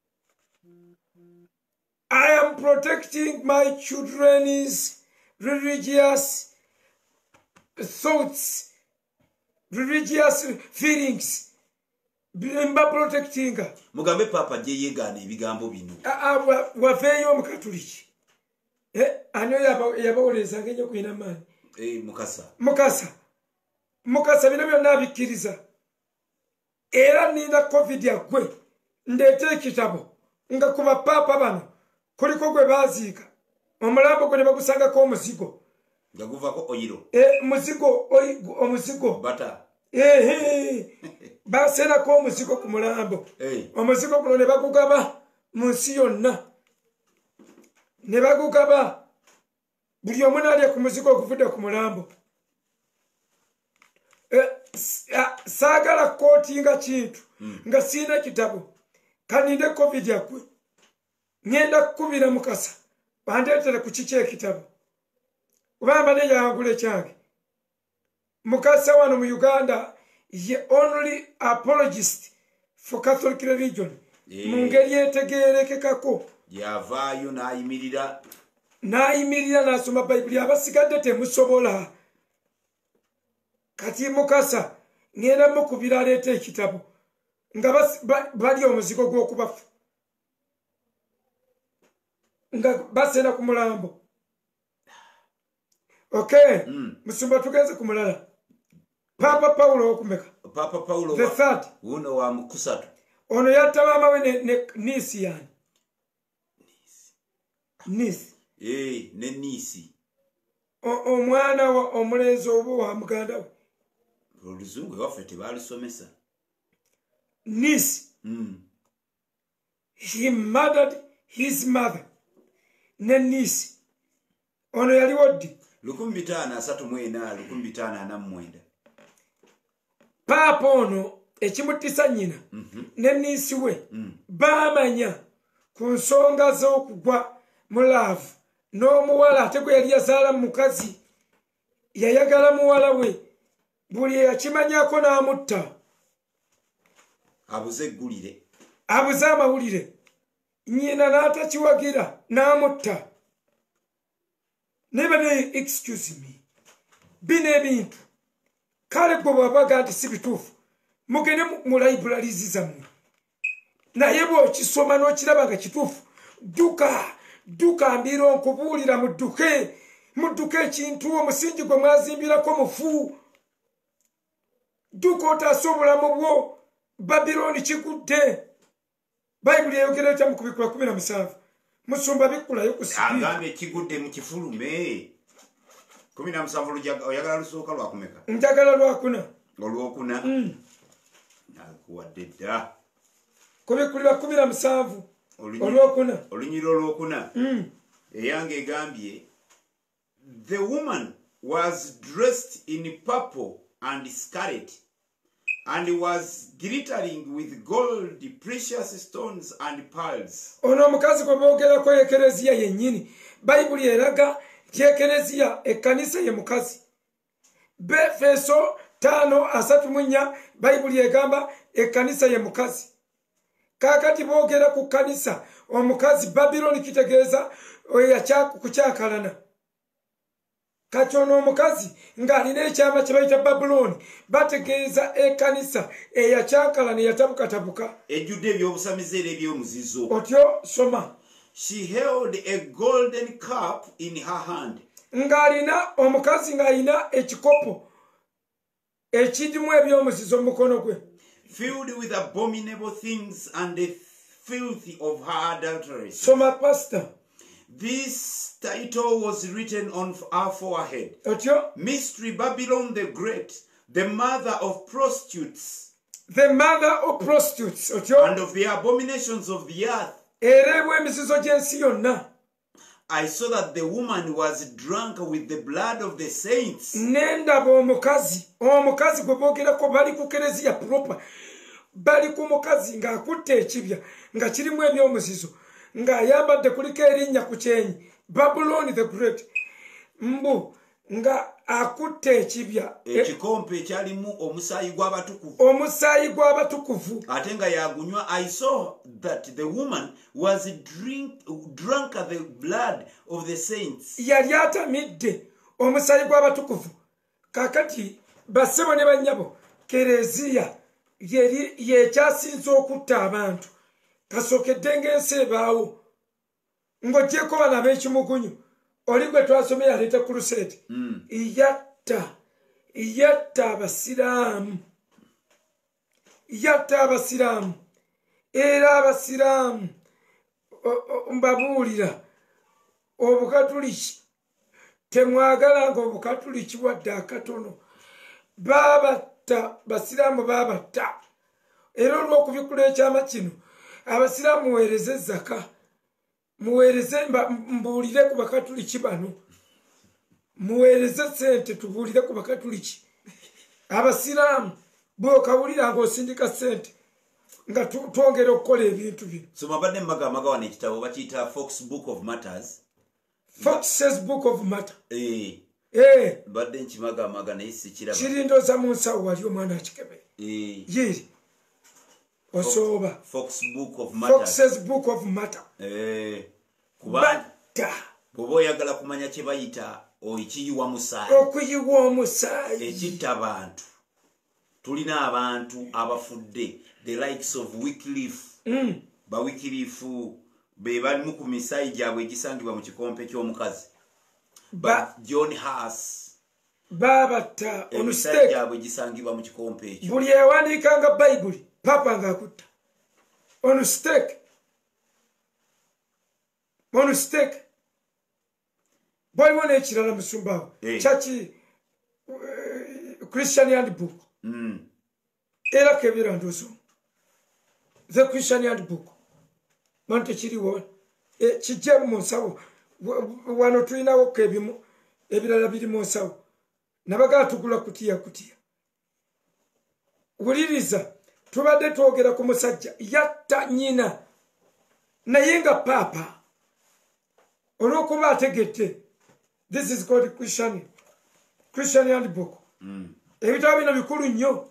I am protecting my children's religious thoughts, religious feelings. Mba protecting. Mugambe papa je yegaana ebigambo bino. Wafeeyo omukatuliki. Ano yabawolezanga ennyo kwina maanyi. Mukasa bino byonna abikkiriza. Era nina COVID yaggwe. Ndeete ekitabo nga kuba papa bano. Kuliko gwe baziika omulambo gwe ne bagusangako omuzigo nga guvaako oyiro omuzigo bata basenako omuzigo ku mulambo omuzigo guno ne bagugaba mu nsi yonna ne bagugaba buli omu n'alya ku muzigo oguvudde ku mulambo. Saagala kootinga kintu nga siina kitabo kaninde COVID yaggwe. Ngenda kukubira Mukasa bandeetere ku kiki ekitabo kubamba ne yangula kyange. Mukasa wano mu Uganda ye only apologist for Catholic religion mu ngeri etegeerekekako. Yavaayo n'ayimirira n'asoma Bayibuli abasigadde temusobola. Kati Mukasa ngenda mukubira aleeta ekitabo nga bali omuzigo gw'okubafu nga basena ku mulambo. Okay. Musumba tugenze ku mulala. Papa Paulo okumeka. Papa Paulo the third. Uno wa mukusatu. Ono yatta maama we ne Nisi yani. Nisi. Ne Nisi. Omwana wa omulenzi obo wa muganda we. Oluzungu waffe tebalusomesa. Nisi. He murdered his mother. Ne Nisi. Ono yali woddi. 1539 Papa ono ekimutisa nnyina ne Nisi we baamanya ku nsonga z'okugwa mu laavu n'omuwala ate gwe yali yazaala mu mukazi yayagala muwala we buli yakimanyako n'amutta abuze amawulire nyina n'atakiwagira n'amutta never excuse me bino ebintu kale gwe bwabaga nti si bituufu mugende mu libraries zammwe naye bw'okisoma n'okiraba nga kituufu dduka mbiro nkubuulira mudduke ekintu omusingi gwe mwazimbirako mufu dduka otaasa obulamu bwo Babiloni kigudde bayibuli eyogera etya mu kubikula 17 musumba bikkulayo ku sipidi agambye kigudde mu kifulume 17 oyagala lusooka lwakumeka njagala lwakuna olwokuna nakuwadde dda kubikulira 17 olwokuna olunyiri olwokuna eyange egambye the woman was dressed in purple and scarlet and was glittering with gold, precious stones and pearls. Ono omukazi gwe boogerako ekereziya yennyini bayibuli eraga ti ekereziya ekkanisa ye mukazi. Befeso 5:3 bayibuli egamba ekkanisa ye mukazi. Kakati boogera ku kkanisa omukazi Babiloni kitegeeza kukyakalana. Kati ono omukazi ng'alina ekyama kye bayita Babuloni bategeeza ekkanisa eyakyakalana eyatabukatabuka ejjudde ebyobusamize era ebyomuzizo. Otyo soma. She held a golden cup in her hand. Ng'alina omukazi ng'alina ekikopo ekirimu ebyomuzizo mu mukono gwe. Filled with abominable things and the filth of her adulteries. Soma pastor. This title was written on our forehead. Mystery Babylon the Great, the mother of prostitutes. The mother of prostitutes. And of the abominations of the earth. I saw that the woman was drunk with the blood of the saints. Bali ku mukazi ng'akutte ekibya nga kirimu ebyomuzizo ng'ayambadde kuliko erinnya ku kyenyi Babylon the Great mbu nga akutte ekibya ekikompe ekyalimu omusaayi gw'abatukuvu ate nga yagunywa. I saw that the woman was drunk the blood of the saints. Yali atamidde omusaayi gw'abatukuvu. Kakati bassebo ne bannyabo kereziya yekyasinze okutta abantu kasookedde ng'ensi ebaawo ng'ogyeko bano ab'ekimugunyu oli gwe twasomye yaleeta crusade yatta abasiraamu era abasiraamu mbabuulira obukatuliki temwagalanga obukatuliki wadde akatono basiraamu babatta era olw'okubikula ekyama kino abasiraamu muweereze zaka muweereze mbuulire ku bakatuliki bano muweereze sente tubuulire ku bakatuliki abasiraamu bw'okawulira ng'osindika sente nga twongera okukola ebintu bino. Soma badde mbagamaga wano ekitabo bakiyita Fox Book of Matters. Fox's Book of Matter. Badde nkimagamaga naye sikiraba. Kirindooza mu nsawo wali omwana akikebe. Yiri. Osoba. Fox Book of Matter. Fox's Book of Matter. Kubata. Bw'oba oyagala kumanya kye bayita ekiyiwa musaayi. Okuyiwa omusaayi. Ekitta abantu. Tulina abantu abafudde. The likes of Wycliffe. Ba Wycliffe be balimu ku misaayi gyabwe egisangibwa mu kikompe ky'omukazi. John Huss. Babatta on stake gyabwe gisangibwa mu kikompe ekyo. Buli ewandiikanga Bayibuli papa ng'akutta. On stake. On stake. Waliwo n'ekirala musumbawo. Church Christian Handbook. Era kebira ndozo. The Christian Handbook. Mante kiriwo. Kijja mu nsawo. Wano tulinawo kebimu ebirala biri mu nsawo. Nabaga tugula kutiya. Wuliriza tubadde twogera ku musajja yatta nnyina naye nga papa olw'okuba ategedde. This is called Christian Christian Handbook. Ebitabo bino bikulu nnyo.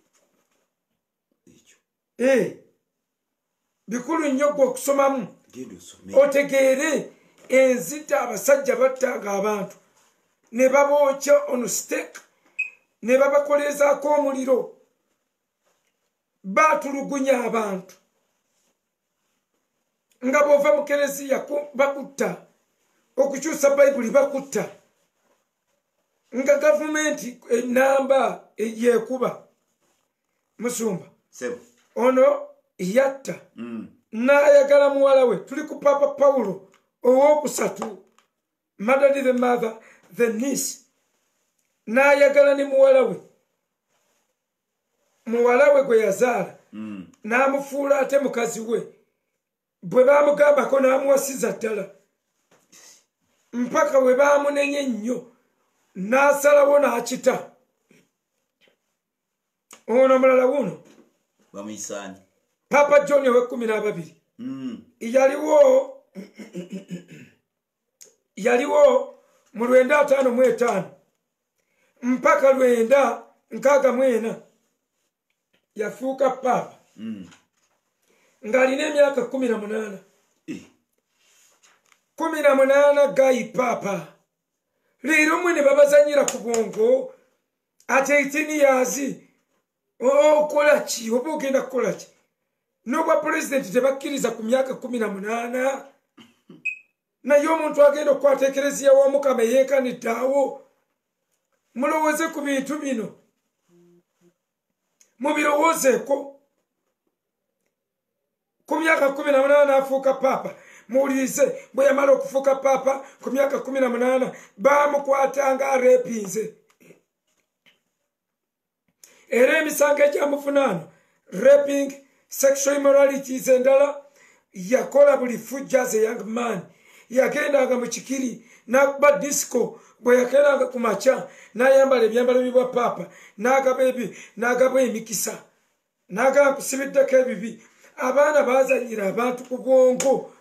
Bikulu nnyo gwe okusomamu. Otegeere enzita abasajja battanga abantu ne babookya on stake ne babakolezaako omuliro. Baatulugunya abantu. Nga bw'ova mu kereziya bakutta. Okukyusa bayibuli bakutta. Nga gavumenti enamba yeekuba. Musumba. Ono yatta. N'ayagala muwala we. Tuli ku Papa Paulo ow'okusatu. Mother the mother, the niece. N'ayagala ne muwala we. Muwala we gwe yazaala. N'amufuula ate mukazi we. Bwe baamugambako n'amuwasiza ddala. Mpaka we baamunenye nnyo. N'asalawo n'akita. Ono mulala wuno. Bamuyisani. Papa John ow'e12. Yaliwo mu 955 mpaka 964 yafuuka papa. Ng'alina emyaka 18. 18 gayi papa. Leero mwe ne babazanyira ku bwongo. Ate 18 years. Okola ki? Oba ogenda kukola ki? N'obwa pulezidenti tebakkiriza ku myaka 18. Naye omuntu agenda okukwata ekereziya w'Omukama eyeekanidde awo. Mulowooze ku bintu bino. Mubirowoozeeko. Ku myaka 18 afuuka papa. Muwulirize bwe yamala okufuuka papa ku myaka 18 baamukwata nga areepinze. Era emisango egyamuvunaano raping, sexual immoralities endala yakola buli fujja as a young man. Yagendanga mu kikiri n'akuba disco bwe yagendanga ku makya n'ayambala ebyambalo bibwa papa n'agaba emikisa n'agamba nkusibiddeko ebibi. Abaana baazanyira abantu ku bwongo.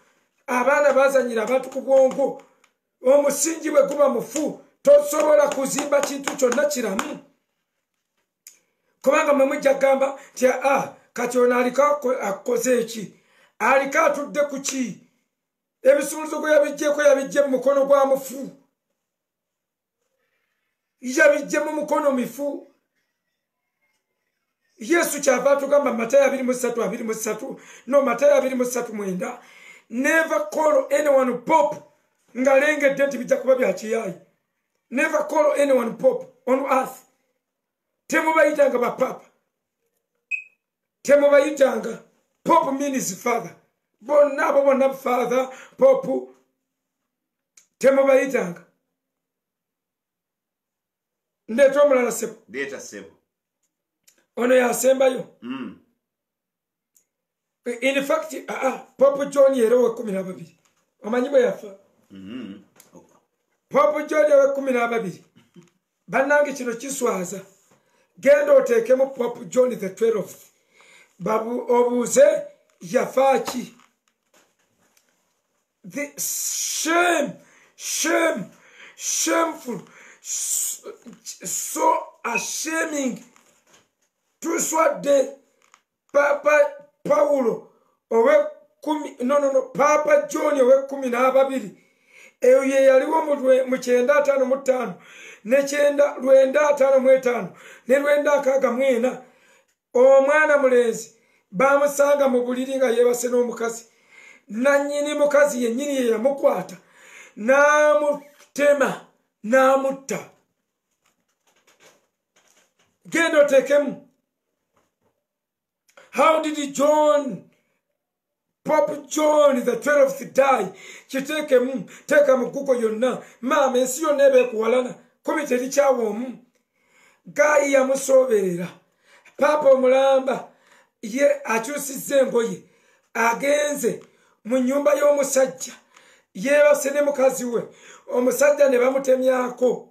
Omusingi bwe guba mufu tosobola kuzimba kintu kyonna kiramu. Kubanga mwe mujja gamba nti kati ono aliko akoze eki? Aliko atudde ku ki? Ebisumuluzo gwe yabiggyeko yabigye mu mukono gwa mufu. Yabigye mu mukono mifu. Yesu kyava atugamba Matayo 23:23. No, Matayo 23:9. Never call anyone pope. Ngalengedde nti bijja kuba bya kiyayi. Never call anyone pope on earth. Temubayitanga ba papa. Temubayitanga. Pope means father. Bonna father, pope. Temubayitanga. Ndeeta omulala sebo. Data sebo. Ono yasembayo. In fact, Pope John era ow'e12. Omanyi bwe yafa? Pope John ow'e12. Bannange kino kiswaza. Genda oteekemu Pope John the 12th. Obuuze yafa ki? The shameful, so ashaming. Tuswadde Papa Paulo Papa John ow'e12. Eyo ye yaliwo mu 955 ne 955 ne 964. Omwana mulenzi bamusanga mu buliri nga yeebase n'omukazi. Nannyini mukazi yennyini ye yamukwata n'amutema n'amutta. Genda oteekemu. How did Pope John the 12th die? Kiteekemu, teeka mu Google yonna. Maama ensi yonna ebeekuwalana. Kubi terikyawomu. Gayi yamusooberera. Papa omulamba ye akyusizza engoye. Agenze mu nnyumba y'omusajja. Yeebase ne mukazi we. Omusajja ne bamutemyako.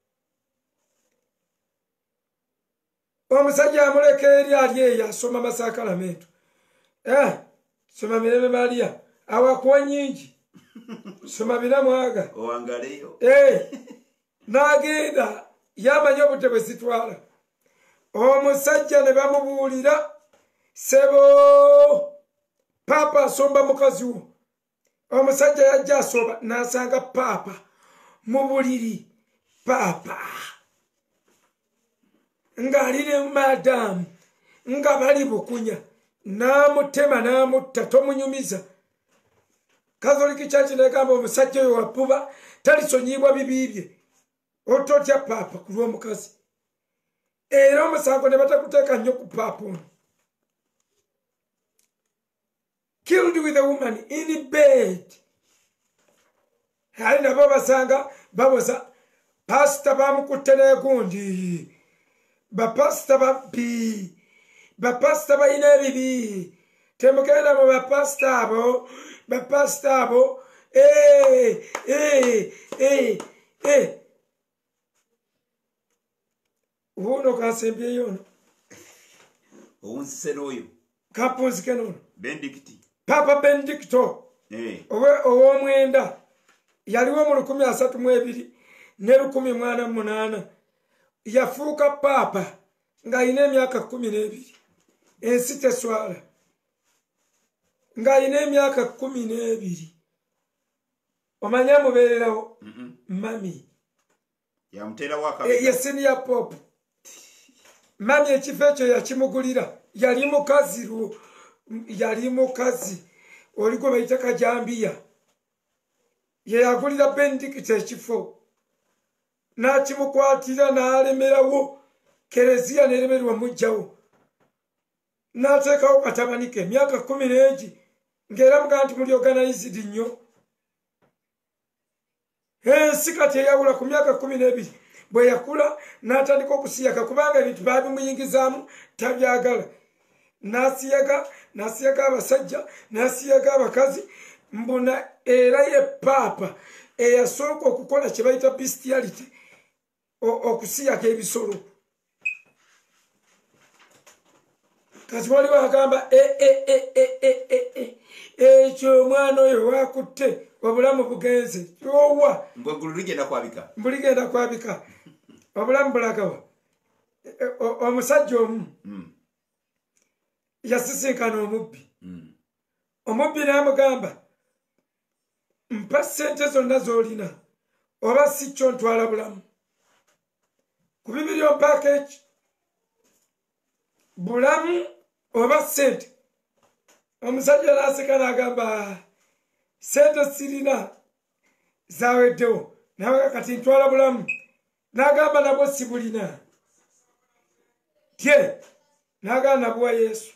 Omusajja amuleka eri ali eyo asoma masakalamento. Soma Mirembe Maria. Awakuwa nyingi. Soma Biramwaga. Owangaleyo. N'agenda yamanya obudde bwe zitwala omusajja ne bamubuulira sebo paapa asomba mukazi wo omusajja yajja asoba n'asanga paapa mu buliri paapa ng'ali ne madamu nga bali bukunya n'amutema n'amutta tomunyumiza Catholic Church negamba omusajja oyo wapuba talisonyibwa bibi bye ototya paapa ku lw'omukazi era omusango ne batakuteeka nnyo ku paapa ono killed with a woman in bed ali nabo basanga baboza pasita bamukutte n'egundi bapasita babbi bapasita balina ebibi temugenda mu bapasita abo uno kasembyeyo ono owunsisera oyo kapunzike nono Benedicti Papa Benedicto ow'omwenda yaliwo mu 13 ne 18 yafuuka paapa ng'alina emyaka 12 ensi teswala ng'alina emyaka 12 omanya mubeererawo mami yesini ya pop mami ekifo ekyo yakimugulira yali mukazi oli gwe bayita Kajambiya ye yagulira Benedicti ekifo n'akimukwatira n'alemerawo kereziya n'eremerwa mujjawo n'ateekawo katabanike emyaka 10 ng'era mugaa nti muli organized nnyo ensi kati eyawula ku myaka 12 bwe yakula n'atandika okusiyaka kubanga ebintu babimuyingizaamu tabyagala n'asiyaga abasajja n'asiyaga abakazi mbona era ye paapa eyasooka okukola kye bayita bestiality okusiyaka ebisolo kati waliwo agamba ekyo omwana oyo wakutte obulamu bugenze kyowa mbuligenda kwabika obulamu bulagawa omusajja omu yasisinkana omubbi n'amugamba mpa ssente zonna z'olina oba si kyo ntwala bulamu ku bibiri ompaako eki bulamu oba ssente omusajja n'aseka n'agamba ssente sirina zaweddewo nawe kati ntwala bulamu n'agamba nabwo si bulina tye n'agamba nabuwa Yesu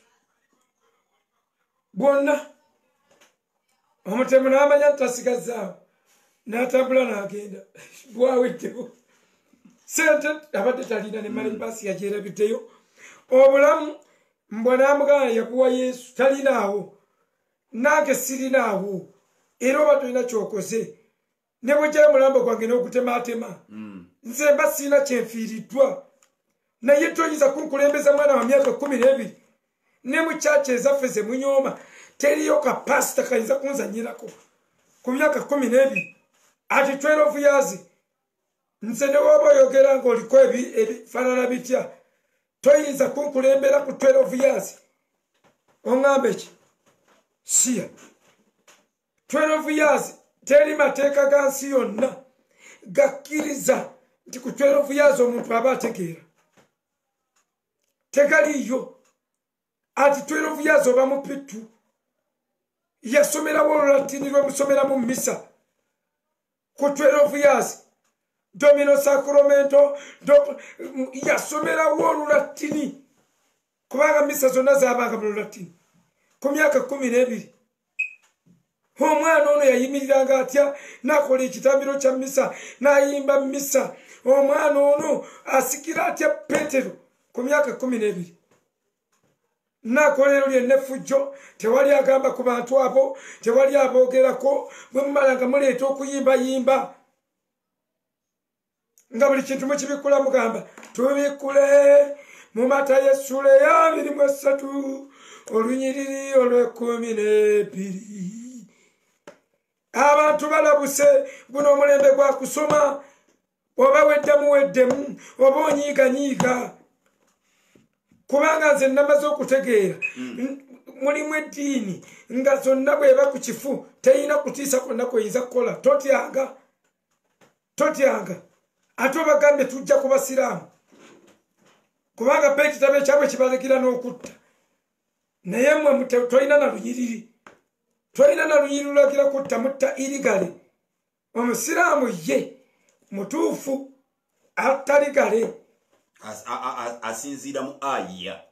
bwonna omutemu n'amanya ntasigazaawo n'atambula n'agenda bwaweddewo ssente abadde talina ne malibasi yagyerabiddeyo obulamu mbwe n'amugamba yabuwa Yesu talinaawo nange sirinaawo era oba tolina kyokoze ne bwegyayo omulambo gwange n'ogutemaatema nze mba sirina kyenfiiriddwa naye toyinza kunkulembeza mwana wa myaka 12 ne mu kyaki ezaffe ze munyooma teriyo kapasita kayinza kunzanyirako ku myaka 12 ati 12 years nze ne woba oyogera ng'oliko ebifaanana bitya toyinza kunkulembera ku 12 years oŋŋamba eki siya 12 years teri mateeka ga nsi yonna gakkiriza nti ku 12 years omuntu aba ategeera tegaliyo ati 12 years oba mupitu yasomerawo olulatini lwemusomeramu misa ku 12 years domino sacramento yasomerawo olulatini kubanga misa zonna zabanga mu lulatini ku myaka 12 omwana ono yayimiriranga atya nakola ekitambiro kya misa nayimba misa omwana ono asikira atya Petero ku myaka 12 nakolero lyennefujjo tewali agamba ku bantu abo tewali aboogerako bwe mumalanga muleeta okuyimbayimba nga buli kintu mukibikula mugamba tubikule mu Matayo essula ya 23 olunyiriri olw'12 abantu balabuse guno omulembe gwa kusoma oba weddemu oba onyiiganyiiga kubanga nze namaze okutegeera mulimu eddiini nga zonna bweba ku kifu teyina kutiisa kwonna kweyinza kukola. Totyanga ate obagambye tujja ku basiraamu kubanga pe ekitabo ekyabwe kibalagira n'okutta naye mmwe tolina na lunyiriri lulagira kutta mutta irigale. Omusiraamu ye mutuufu ataligale asinziira mu aya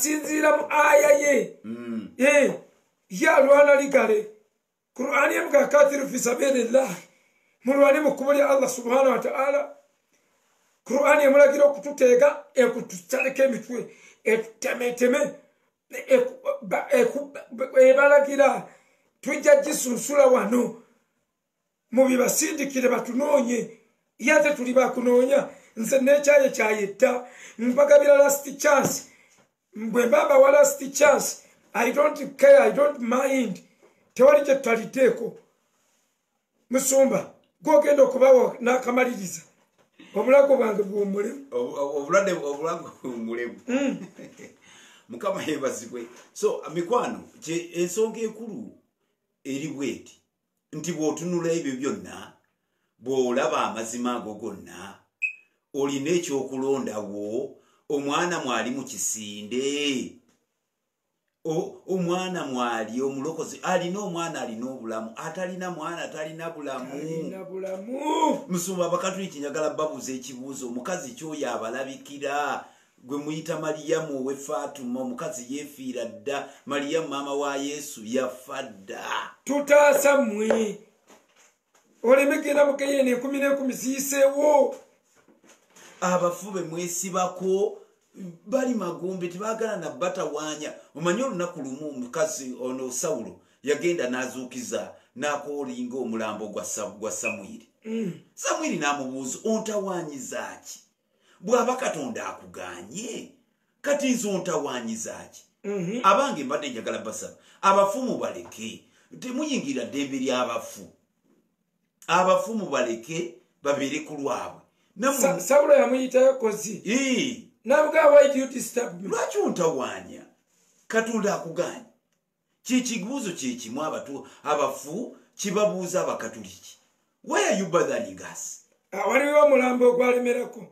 ye ye alwana ligale. Qur'ani emukakathiru fi sabilillah mulwane mu kkubo lya Allah subhanahu wa ta'ala. Qur'ani emulagira okututeega ekutusaleko emitwe etutemeteme ebalagira tujja gisunsula wano mubibasindikire batunoonye yate tuli bakunoonya. Nze nekyaye kyayetta mpagabira last chance bwe mbaba wa last chance. I don't care, I don't mind. Tewali kye tutaliteeko. Musumba gwogenda okubawo n'akamaliriza obulago bwange buwummulemu obulago buwummulemu. Mukama yebazibwe. So mikwano ensonga enkulu eri bweti nti bw'otunula ebyo byonna bw'olaba amazima ago gonna olina ekyokulondawo. Omwana mwali mu kisinde, omwana mwali omulokozi alina omwana alina obulamu, atalina mwana atalina bulamu. Musumba Abakatuliki njagala babuuza ekibuuzo. Omukazi kyoyo abalabikira gwe muyita Mariyamu owe Fatuma, omukazi yeefiira dda. Mariyamu maama wa Yesu yafa dda. Tutaasa mmwe olemegenda mukeyene 10 ziyiseewo. Abafu be mwesibako bali magombe tebagala na batawaanya. Omanyi olunaku lumu omukazi ono Sawulo yagenda n'azuukiza n'akoolinga omulambo gwa Samwiri. Samwiri n'amubuuza ontawaanyiza ki? Bw'aba Katonda akuganye kati nze ontawaanyiza ki? Abange mbadde njagala basaba abafu mubaleke, temuyingira ddembe ly'abafu. Abafu mubaleke babeere ku lwabwe. Sawulo yamuyitayo kozi. Namuga why do you disturb me? Lwaki ontawaanya? Katonda akuganye. Kikibuuzo kye kimu abafu kibabuuza Abakatuliki. Why are you bothering us? Waliwo omulambo ogwalemerako.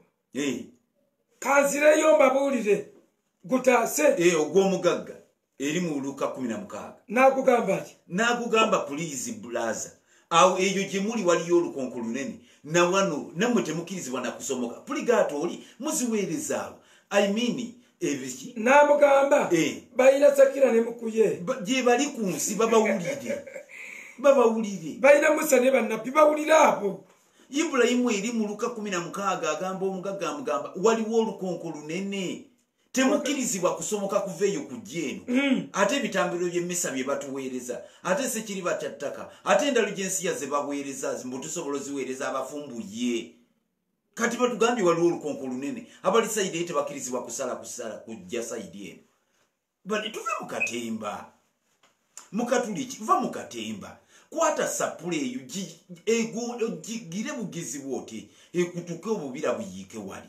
Kanzireyo mbabuulire gutaase. Ogw'omugagga eri mu Luka 16. N'akugamba ati? N'akugamba please brother. Awo eyo gye muli waliyo olukonko lunene na wano nammwe temukkirizibwa na kusomoka. Puligaato oli muziweereza abo. I mean ebiki. N'amugamba balina Sakira ne Mukuye gye bali ku nsi babawulire. Balina Musa ne bannabbi bawulira abo. Ibulayimu eri mu Luka 16 agamba omugagga amugamba waliwo olukonko lunene temukkirizibwa kusomoka kuva eyo kujja eno. Ate ebitambiro by'emmisa bye batuweereza, ate sekiri batyattaka, ate endalo gy'ensiya ze baweereza mbu tusobola oziweereza abafumbuye. Kati batugambye waliwo olukonko lunene abali sayidi ete bakkirizibwa kusala kujja sayidi eno. Bali tuve mu katemba. Mukatuliki va mu katemba. Kwata sapule eyo gire bugizi bwoti ekutuke obubira buyiike wali.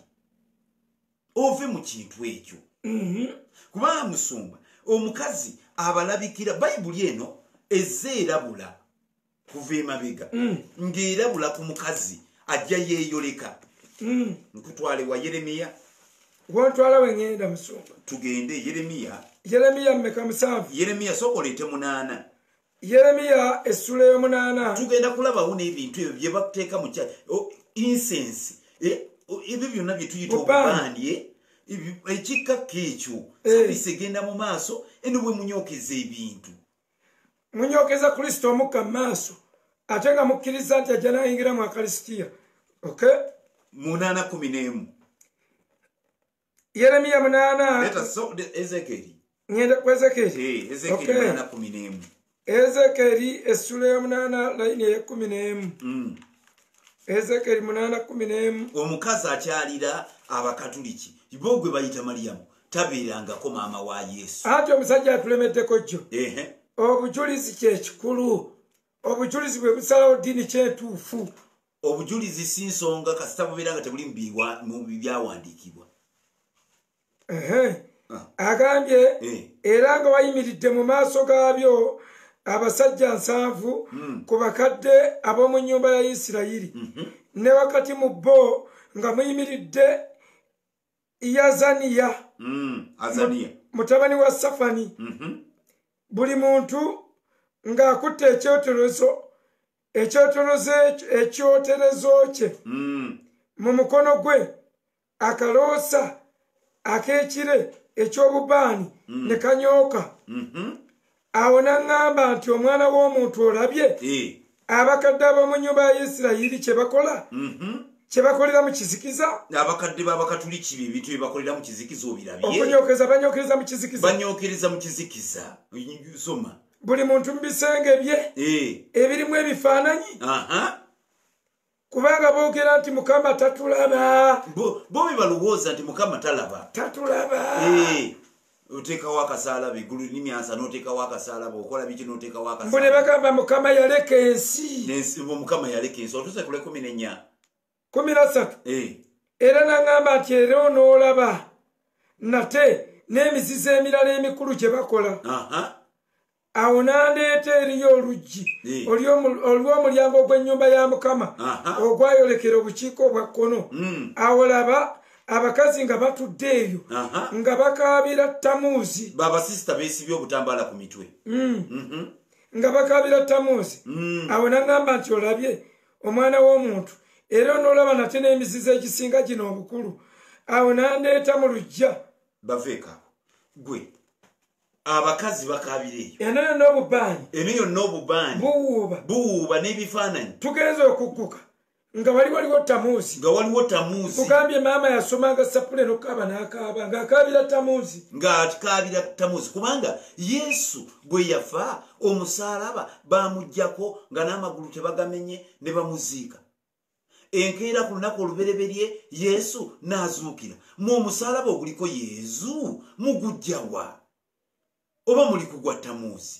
Ove mu kintu ekyo. Kubanga Musumba omukazi abalabikira Bayibuli eno ezeerabula kuva emabega ng'erabula ku mukazi ajja yeeyoleka. Nkutwale wa Yeremiya. Gwotwala wengenda Musumba. Tugende Yeremiya. Mmeka 7. Yeremiya sokolete 8. Yeremiya essula y'omunaana. Tugenda kulabawo n'ebintu ebyo bye bakuteeka mu incense. Ebyo byonna bye tuyita obubandye ekikakka ekyo sabisegenda mu maaso eno bwe munyookeza ebintu. Munyookeza Kristo omukka mu maaso ate nga mukkiriza nti ajja n'ayingira mu Akalisitiya. 8:11. Yeremiya 8. Ezekeri. Ngenda ku Ezekeri. Ezekeri 8:11. Ezekeri essula y'omunaana layini ey'e11. Ezekeri 8:11. Omukazi akyalira Abakatuliki bo gwe bayita Mariyamu tabeerangako maama wa Yesu. Ati omusajja atulemeddeko jjo. Obujulizi kye kikulu. Obujulizi bwe busalawo ddiini kyetuufu. obujulizi si nsonga kasita bubeera nga tebuli mu byawandiikibwa. Agambye era nga wayimiridde mu maaso gaabyo abasajja 7 ku bakadde ab'omu nnyumba ya Isirayiri, ne wakati mu bo nga muyimiridde Azaniya mutabani wa Safani. Buli muntu ng'akutte ekyoterezo kye mu mukono gwe, akaloosa ak'ekire ekyobubaani ne kanyooka. Awo n'aŋŋamba nti, omwana w'omuntu, olabye abakadde ab'omu nnyumba ya Isirayiri kye bakola, kye bakolera mu kizikiza. Abakadde b'Abakatuliki ebintu bye bakolera mu kizikiza obirabye. Okunyookeza banyookeriza mu kizikiza. Banyookeriza mu kizikiza. Soma. Buli muntu mu bisenge bye ebirimu ebifaananyi. Kubanga boogera nti Mukama tatulaba. Bo bwe balowooza nti Mukama talaba. Tatulaba. Oteekawo akasaala biggulu n'imyansa n'oteekawo akasaala bw'okola biki n'oteekawo akasaala. Mbu ne bagamba Mukama yaleka ensi. Mukama yaleka ensi. Otuuse kule 14. 13. Era n'aŋŋamba nti era onoolaba nate n'emizizo emirala emikulu gye bakola. Awo n'andeeta eriyo oluggi olw'omulyango ogw'ennyumba ya Mukama ogwayolekera obukiiko obwa kkono. Awo laba abakazi nga batudde eyo nga bakaabira Tamuuzi. Babasisita beesibye obutambaala ku mitwe. Nga bakaabira Tamuuzi. Awo n'aŋŋamba nti olabye, omwana w'omuntu, era onoolaba nate n'emizizo egisinga gino obukulu. Awo n'andeeta mu luggya. Baveeka gwe abakazi bakaabira eyo. Eno yonna obubaani. Buwuuba n'ebifaananyi. Tugenze okugguka nga waliwo Tamuuzi. Kugambye maama yasomanga sapule n'okaaba n'akaaba ng'akaabira Tamuuzi. Ng'akaabira Tamuuzi kubanga Yesu bwe yafa omusaalaba baamuggyako nga n'amagulu tebagamenye ne bamuziika. Enkeera ku lunaku olubereberye Yesu n'azuukira. Mu omusaalaba oguliko Yesu mugujjawa? Oba muli kugwa Tamuuzi?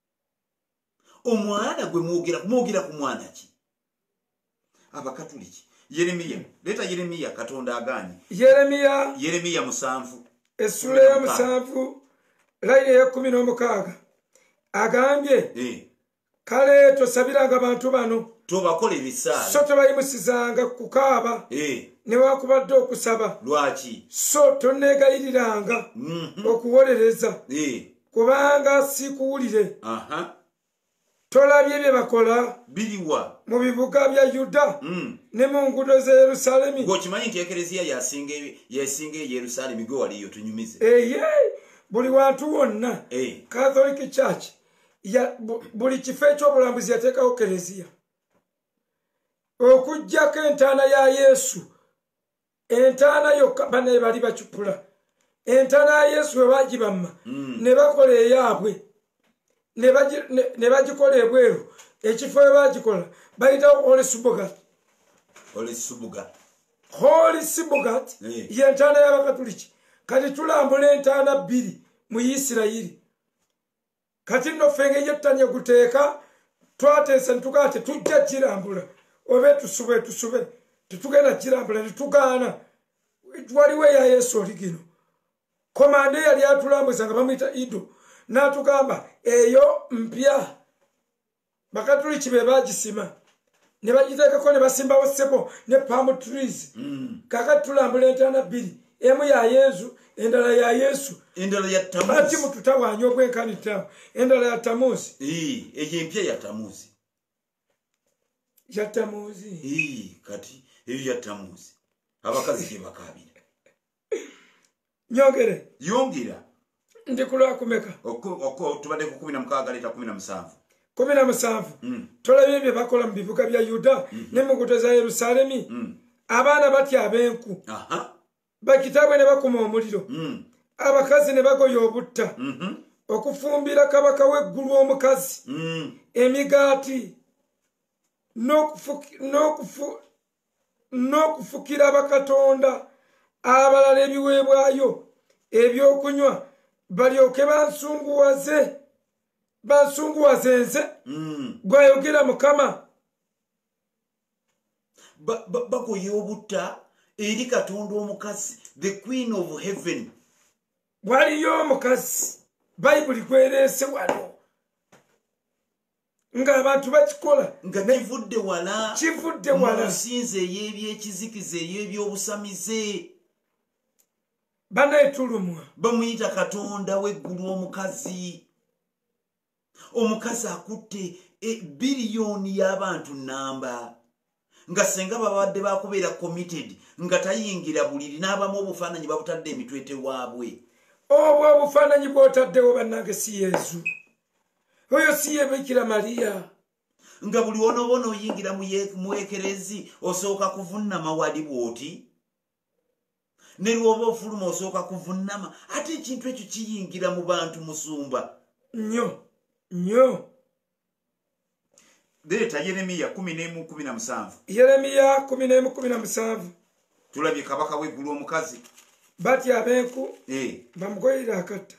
Omwana gwe mwogera ku mwana ki? Abakatuliki. Yeremiya. Leeta Yeremiya Katonda agaanye. Yeremiya 7. Essula ya 7 layini ya 16. Agambye. Kale tosabiranga abantu bano. Tobakola ebisaala. So tobayimusizanga kukaaba. Newakubadde okusaba. Lwaki? So tonneegayiriranga okuwolereza. Kubanga sikuwulire. Tolabye bye bakola biliwa mu bibuga bya Yuda ne mu nguudo za Yerusalemu. Gwokimanyi nti ekereziya yasinga Yerusalemu gwe waliyo tunyumize. Buli wantu wonna Catholic Church buli kifo ekyobulambuzi yateekawo kereziya. Okuggyako entaana ya Yesu, entaana yokka bane bali bacupula. Entaana ya Yesu bwe bagibamma ne bakola eyaabwe ne bagikola ebweru. Ekifo we bagikola bayitawo Holy Synagogue. Y'entaana y'Abakatuliki. Kati tulambula entaana 2 mu Isirayiri. Kati nno ffe engeri ettanya guteeka twateesa ne tugaa tetujja kirambula. Obe tusube tetugenda kirambula ne tugaana. Waliwo eya Yesu oligino. Komande yali atulambuza nga bamuyita Ido. N'atugamba eyo mpya. Bakatuliki be bagisima. Ne bagiteekako ne basimbawo sebo ne palm trees. Kakati tulambula entaana 2. Emu ya Yesu, endala ya Yesu. Endala ya Tamuuzi. Ati mututawaanya obwenkanitamu. Endala ya Tamuuzi. Eyo empya ya Tamuuzi. Ya Tamuuzi. Kati eyo ya Tamuuzi. Abakazi gye bakaabira. Nyongere. Yongera. Ndi kulwa kumeka. Tubadde ku 16 leeta 17. 17. Tolabye bye bakola mu bibuga bya Yuda ne mu nguudo za Yerusalemu. Abaana batya ab'enku. Bakitabwe ne bakuma omuliro. Abakazi ne bagoya obutta. Okufumbira kabaka w'eggulu omukazi. Emigaati. N'okufukira bakatonda abalala ebiweebwayo ebyokunywa balyoke bansunguwaze nze gwayogera Mukama. bagoye obutta eri Katonda omukazi, the queen of heaven. Waliyo omukazi Bayibuli kwereese wano nga abantu bakikola nga kivudde wala musinze ey'ebyekizikiza ey'ebyobusamize. Banayitulumwa bamuyita Katonda w'eggulu omukazi. Omukazi akutte biliyoni y'abantu namba nga senga babadde bakubeera committed nga tayingira buliri n'abamu obufaananyi babutadde emitwete waabwe. Obwo obufaananyi bw'otaddewo bannange si Yesu, oyo si ye Bikira Mariya. Nga buli wonoobona oyingira mu ekerezi osooka kuvunnama wali bw'oti, ne lwoba ofuluma osooka kuvunnama, ate ekintu ekyo kiyingira mu bantu musumba nnyo. Leeta Yeremiya 11:17. Yeremiya 11:17. Tulabye kabaka w'eggulu omukazi. Batya ab'enku bamugoyera akatta.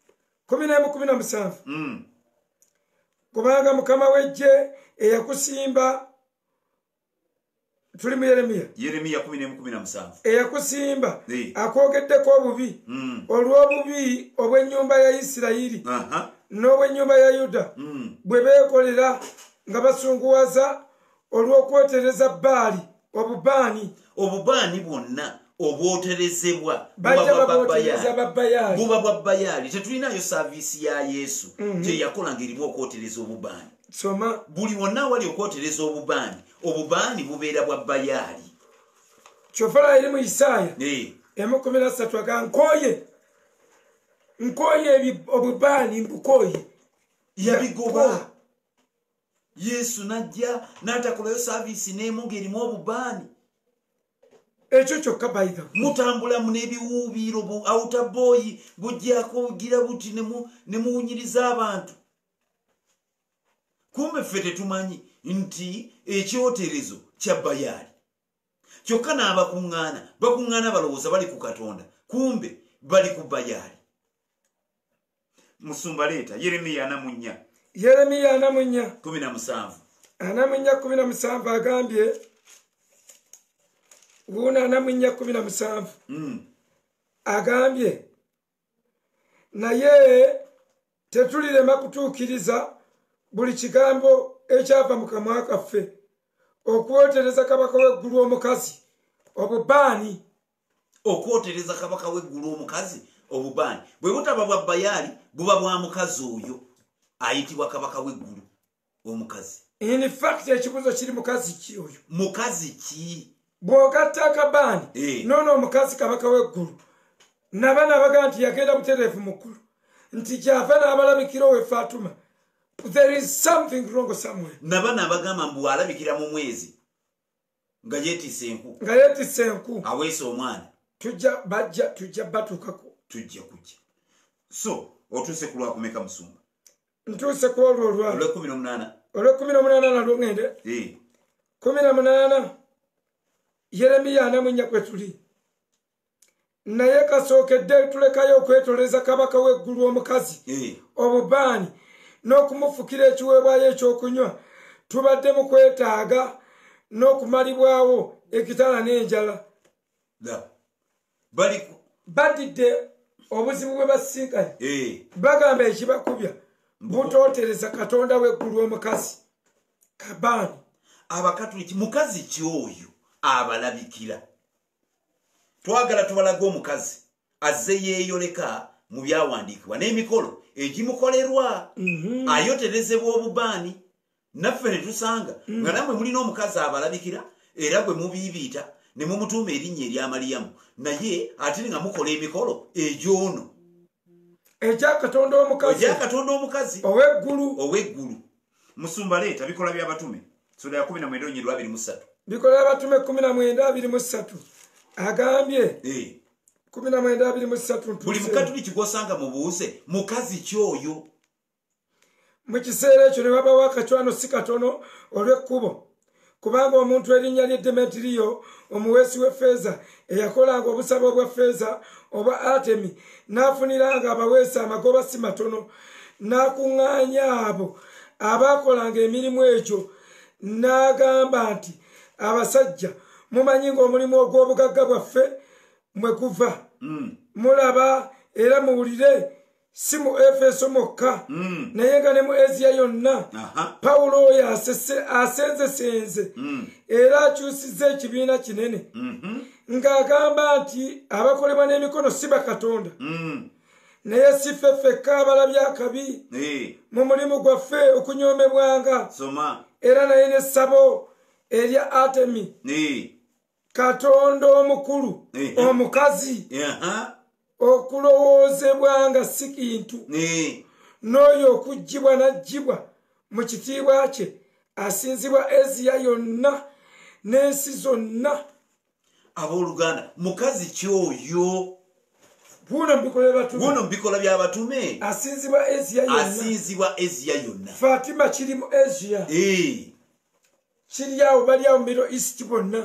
11:17. Kubanga Mukama w'eggye eyakusimba, tuli mu Yeremiya 11:17. Eyakusimba akwogeddeko obubi olw'obubi obw'ennyumba ya Isirayiri n'obw'ennyumba ya Yuda bwe beekolera nga basunguwaza olw'okwotereza Baali obubaani bwonna obwoterezebwa buba bwa Bayaali. Tetulinayo saaviisi ya Yesu gye yakola ng'erimu okwotereza obubaani. Soma. Buli wonna wali okwotereza obubaani bubeera bwa Bayaali. Kyofala eri mu Isaaya 1:13 aga nkooye obubaani mbukooye. Yabigoba. Yesu najja n'atakolayo saaviisi n'emu ng'erimu obubaani. Ekyo kyokka bayiga mutambula mu n'ebiwuubiiro outer boy bujjako bugira buti ne muwunyiriza abantu. Kumbe ffe tetumanyi nti ekyoterezo kya Bayaali. Kyokka n'abakuŋŋaana balowooza bali ku Katonda, kumbe bali ku Bayaali. Musumba leeta Yeremiya 4:17. 4:17 agambye Wuna 4:17 agambye naye tetulirema kutuukiriza buli kigambo ekyava mu kamwa kaffe okwotereza kabaka w'eggulu omukazi obubaani. Okwotereza kabaka w'eggulu omukazi obubaani bwe butaba bwa Bayaali buba bwa mukazi oyo ayitibwa kabaka w'eggulu omukazi. In fact ekibuzo kiri mukazi ki oyo? Mukazi ki? Bw'ogatta akabaani noono omukazi kabaka w'eggulu nabana abaga nti yagenda butereevu mukulu nti kyava n'abalabikira owe Fatuma. There is something wrong somewhere. Nabana abagamba mbu alabikira mu mwezi nga yeetisse enku aweese omwana. Tujja batuukako. Tujja kujja. So otuuse ku lwakumeka musumba? Ntuuse ku olwo olw'e18. Olw'e18 nalwo ngende 18 Yeremiya 4 kwe tuli. Naye kasookedde tulekayo okwetoleza kabaka w'eggulu omukazi obubaani n'okumufukira ekiweebwayo ekyokunywa. Tubadde mu kwetaaga n'okumalibwawo ekitala n'enjala. Badidde obuzibu bwe basinkanye. Bagamba ekibakubya butootereza Katonda w'eggulu omukazi kabaani. Abakatuliki mukazi ki oyo abalabikira? Twagala tubalaga omukazi azze yeeyoleka mu byawandiikibwa n'emikolo egimukolerwa ayoterezebwa obubaani. Naffe ne tusanga nga nammwe mulina omukazi abalabikira era gwe mubiibiita ne mumutuuma erinnya erya Maliyamu, naye ate nga mukola emikolo egyono egya Katonda omukazi ow'eggulu. Musumba leeta bikola by'abatume sura ya 19:23. Bikola by'abatume 19:23 agambye 19:23 buli mukatuliki gw'osanga mu buuse mukazi ki oyo? Mu kiseera ekyo ne wabawo akacwano si katono olw'ekkubo, kubanga omuntu erinnya lye Demetiriyo omuweesi w'effeeza eyakolanga obusabo obwa ffeeza obwa Atemi n'afuniranga abaweesi amagoba si matono, n'akuŋŋaanya abo abaakolanga emirimu egyo n'agamba nti abasajja mumanyi ng'omulimu ogw'obugagga bwaffe mwe guva mulaba era muwulire si mu Efeso mokka naye nga ne mu Asia yonna Pawulo oyo asenzesenze era akyusizza ekibiina kinene ng'agamba nti abakolebwa n'emikono si bakatonda naye si ffe ffekka abalabye akabi mu mulimu gwaffe okunyoomebwanga era naye n'essabo erya Atemi katonda omukulu omukazi okulowoozebwanga si kintu n'oyo okuggibwa n'aggibwa mu kitiibwa kye asinzibwa Asia yonna n'ensi zonna. Abooluganda mukazi kyoyo buno mbikola by'abatume asinzibwa Asia yonna. Fatima kiri mu Asia kiri awo bali awo Middle East bonna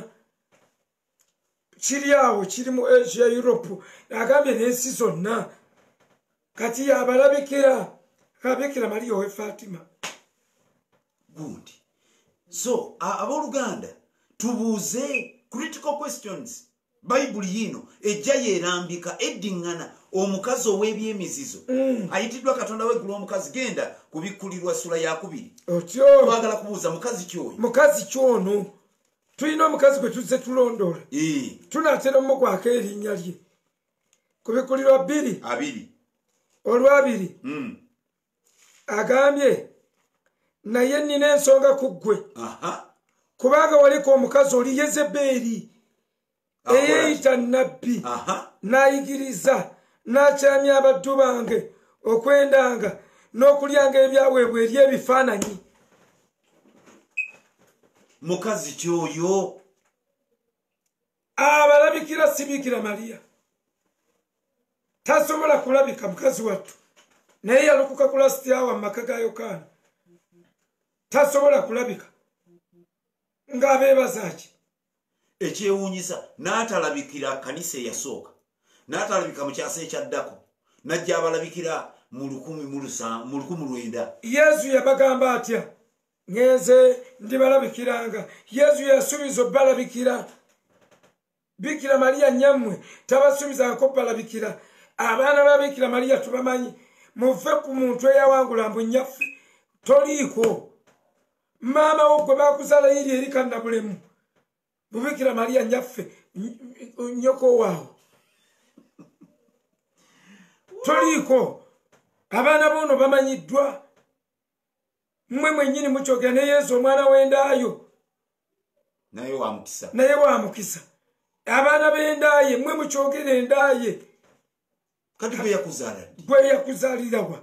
kiri awo kiri mu Asia Europe agambye n'ensi zonna kati abalabikira Bikira Maria we Fatima. Good. So abooluganda tubuuze critical questions. Bible yino ejja yerambika eddiŋŋana omukazi ow'ebyemizizo ayitiddwa katonda w'eggulu omukazi genda kubikkulirwa sula ya 2 otyo twagala kubuuza mukazi kyoyo mukazi kyono tulina omukazi gwe tuzze tulondola tunaatera omugwako erinnya lye kubikkulirwa 2 olwabiri agambye naye nnina ensonga ku ggwe kubanga waliko omukazi oli Yezeberi eyeeyita nnabbi n'ayigiriza n'akyamya abaddu bange okwendanga n'okulyanga ebyaweebwa eri ebifaananyi. Mukazi kyoyo abalabikira si Bikira Maria tasobola kulabika mukazi wattu naye yalokoka ku last hour mu maka ga Yokaana tasobola kulabika ng'abeebaza ki ekyewuunyisa n'atalabikira kanisa eyasooka n'atalabika mu kyasa ekyaddako najja abalabikira mu 1900. Yesu yabagamba atya ngenze ndibalabikiranga. Yesu yasuubiza balabikira. Bikira Maria nyammwe tabasuubizangako balabikira. Abaana ba Bikira Maria tubamanyi muve ku muntu eyawangula mbu nnyaffe toliiko maama wo gwe bakuzaala yiri eri kannabulemu Bikira Maria nnyaffe nnyoko waawo toliiko. Abaana bono bamanyiddwa mmwe mwennyini mukyogera ne Yesu omwana w'endaayo naye wa mukisa. Abaana b'endaaye mmwe mukyogera endaaye kati gwe yakuzaalira wa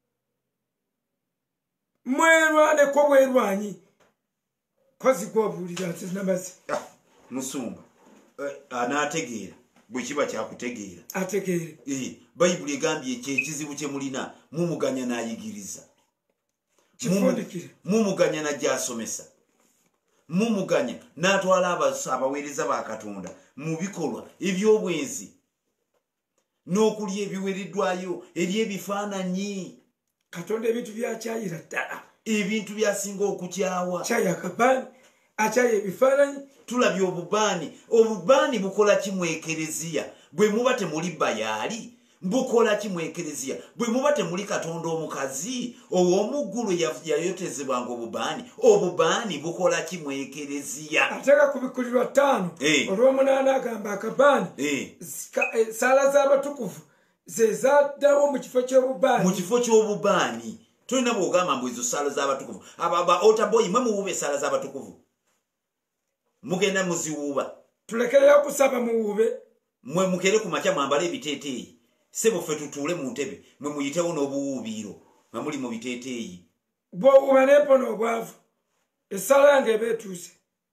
mwerwaneko bwerwanyi kozi gwobuulira ati namazi musumba anaategeera bwe kiba kyakutegeera ategeere. Bayibuli egambye ekyekizibu kye mulina mumuganya n'ayigiriza kifundikire mumuganya n'ajjasomesa mumuganya n'atwala abaweereza ba Katonda mu bikolwa eby'obwenzi n'okulya ebiweereddwayo eri ebifaananyi. Katonda ebintu byakyayira ddala ebintu byasinga okukyawa kyaya kabaani akyaya ebifaananyi. Tulabye obubaani bukola ki mu ekereziya bwe muba temuli bayaali bukola ki mu ekereziya bwe muba temuli Katonda omukazi ow'omuggulu yayotezebwanga obubaani bukola ki mu ekereziya. Ateeka kubikkulirwa 5 olw'omunaana agamba akabaani saala z'abatukuvu ze zaddawo mu kifo ky'obubaani. Tulina bw'ogamba mbu ezo saala z'abatukuvu aba otaboyi mwe muwuuba esaala z'abatukuvu mugenda muziwuuba tulekerera kusaba muwuube mwe mukere ku makya mwambala ebiteeteeyi sebo ffe tutuule mu ntebe mwe muyitewo n'obuwuubiiro nga muli mu biteeteeyi bw'owuuba n'empona obwavu essala yange eba etuuse.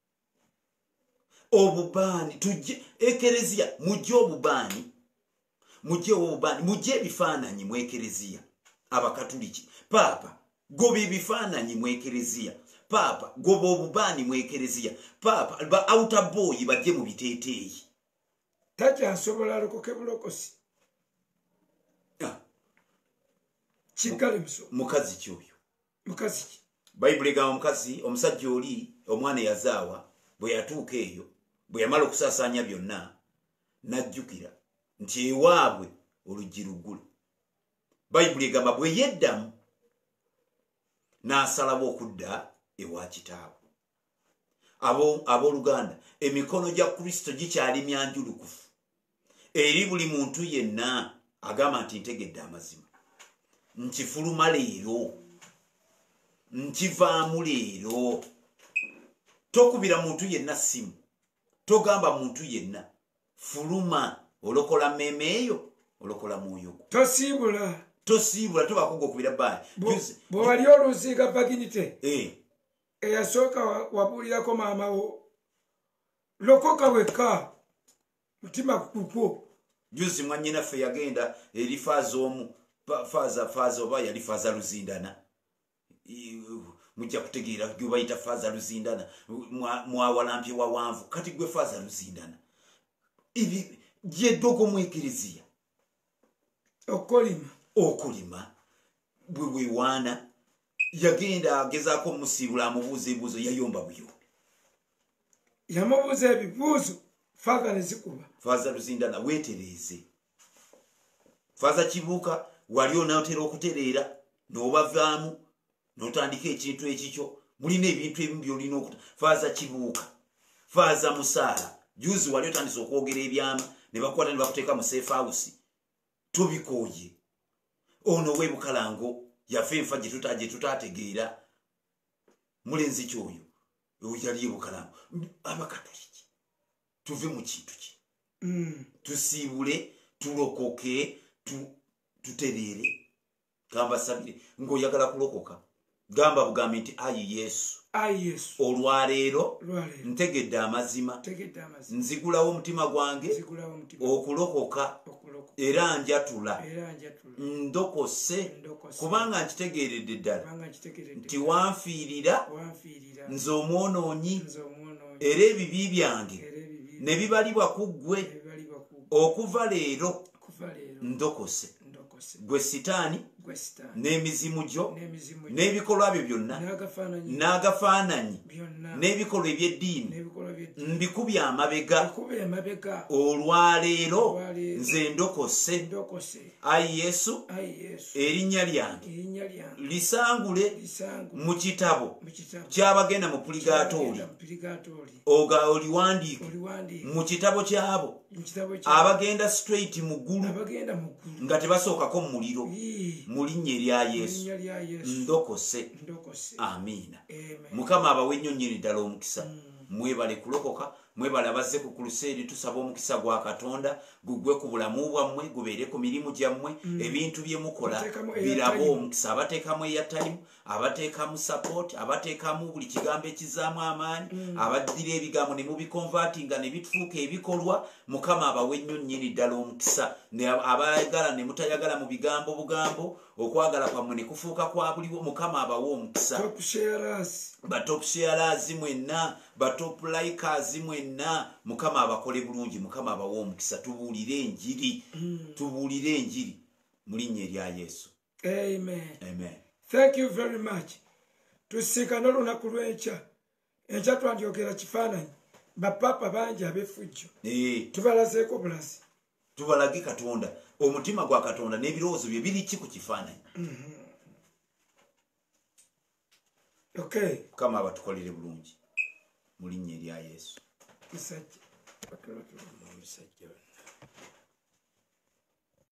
Obubaani tujje ekereziya mujje obubaani mujje ebifaananyi mu ekereziya. Abakatuliki paapa goba ebifaananyi mu ekereziya paapa goba obubaani mu ekereziya paapa ba outer boy bajje mu biteeteeyi. Takyasobola lokoke bulokosi kikale mukazi kyoyo mukazi ki Bayibuli egamba omusajja oli omwana yazaawa bwe yatuuka eyo bwe yamala okusaasaanya byonna n'ajjukira nti ewaabwe oluggi luggule. Bayibuli egamba bwe yeddamu n'asalawo okudda ewa kitaabwe. Abooluganda, emikono gya Kristo gikyali myanjulukufu eri buli muntu yenna agamba nti ntegedde amazima, nkifuluma leero, nkivaamu leero. Tokubira muntu yenna simu, togamba muntu yenna, fuluma, olokola mmeeme eyo, olokola mwoyo gwo. Tosiibula tobakuga okubira bbayi. Bwe wali oluziiga baginite eyasooka wabuulirako maama wo, lokoka wekka, mutima gugwo. Juzi mwannyinaffe yagenda eri faaza omu, faaza oba yali faaza Luzindana. Mujja kutegeera gwe bayita faaza Luzindana, mwawalampye wawanvu, kati gwe faaza Luzindana. Ibi gyeddogo mu ekiriziya. Okulima bwe wewaana, yagenda agezaako musiibula amubuuza ebibuuzo, yayomba buyombi. Yamubuuza ebibuuzo, faaza ne zikuba. Faaza Luzindana weetereeze. Faaza Kibuuka wali onaatera okutereera n'obavaamu n'otandika ekintu ekikyo. Mulina ebintu ebimu by'olina okuta. Faaza Kibuuka, faaza Musaala, juzi wali otandise okwogera ebyama ne bakwata ne bakuteeka mu safe house. Tobikooye. Ono w'Ebukalango yafa enfa gye tutaategeera. Mulenzi kyoyo yali Ebukalango. Abakatoliki tuve mu kintu ki, tusiibule, tulokoke, tutereere. Gamba sabire ng'oyagala kulokoka, gamba bugambi nti ayi Yesu, olwaleero ntegedde amazima, nzigulawo omutima gwange okulokoka era njatula, ndokose, kubanga nkitegeeredde ddala nti wanfiirira nze omwonoonyi, era ebibi byange ne bibalibwa ku ggwe. Okuva leero ndokose. Gwe sitaani n'emizimu gyo n'ebikolwa byo byonna n'agafaananyi n'ebikolwa eby'eddiini mbikubye amabega. Olwaleero nze ndokose. Ayi Yesu, erinnya lyange lisangule mu kitabo ky'abagenda mu purigatooli, oliwandiike mu kitabo kyabo abagenda straight mu ggulu nga tebasookako mu muliro. Mu linnya erya Yesu ndokose. Amiina. Mukama abawe ennyonnyeri ddala omukisa. Mwebale kulokoka, mwebale abazze ku Crusade. Tusaba omukisa gwa Katonda gugwe ku bulamu bwammwe, gubeere ku mirimu gyammwe, ebintu bye mukola birabo omukisa. Abateekamu airtime, abateekamu support, abateekamu buli kigambo ekizaamu amaanyi, abaddira ebigambo ne mubikonvatinga ne bitufuuka ebikolwa. Mukama abawe ennyonnyeri ddala omukisa. Abayagala ne mutayagala mu bigambo bugambo, okwagala kwammwe ne kufuuka kwa buliwo. Mukama abawe omukisa. Batop sharers mwenna, batop likers mwenna, Mukama abakole bulungi. Mukama abawe omukisa. Tubuulire enjiri, tubuulire enjiri mu linnya erya Yesu. Amen. Thank you very much. Tusinkana olunaku lw'enkya. Enkya twandyogera kifaananyi. Bapapa bangi ab'effujjo. Tubalazeeko bulazi. Tubalage Katonda. Omutima gwa Katonda n'ebirowoozo bye biri ki ku kifaananyi. Mukama abatukolere bulungi mu linnya erya Yesu. Musajja.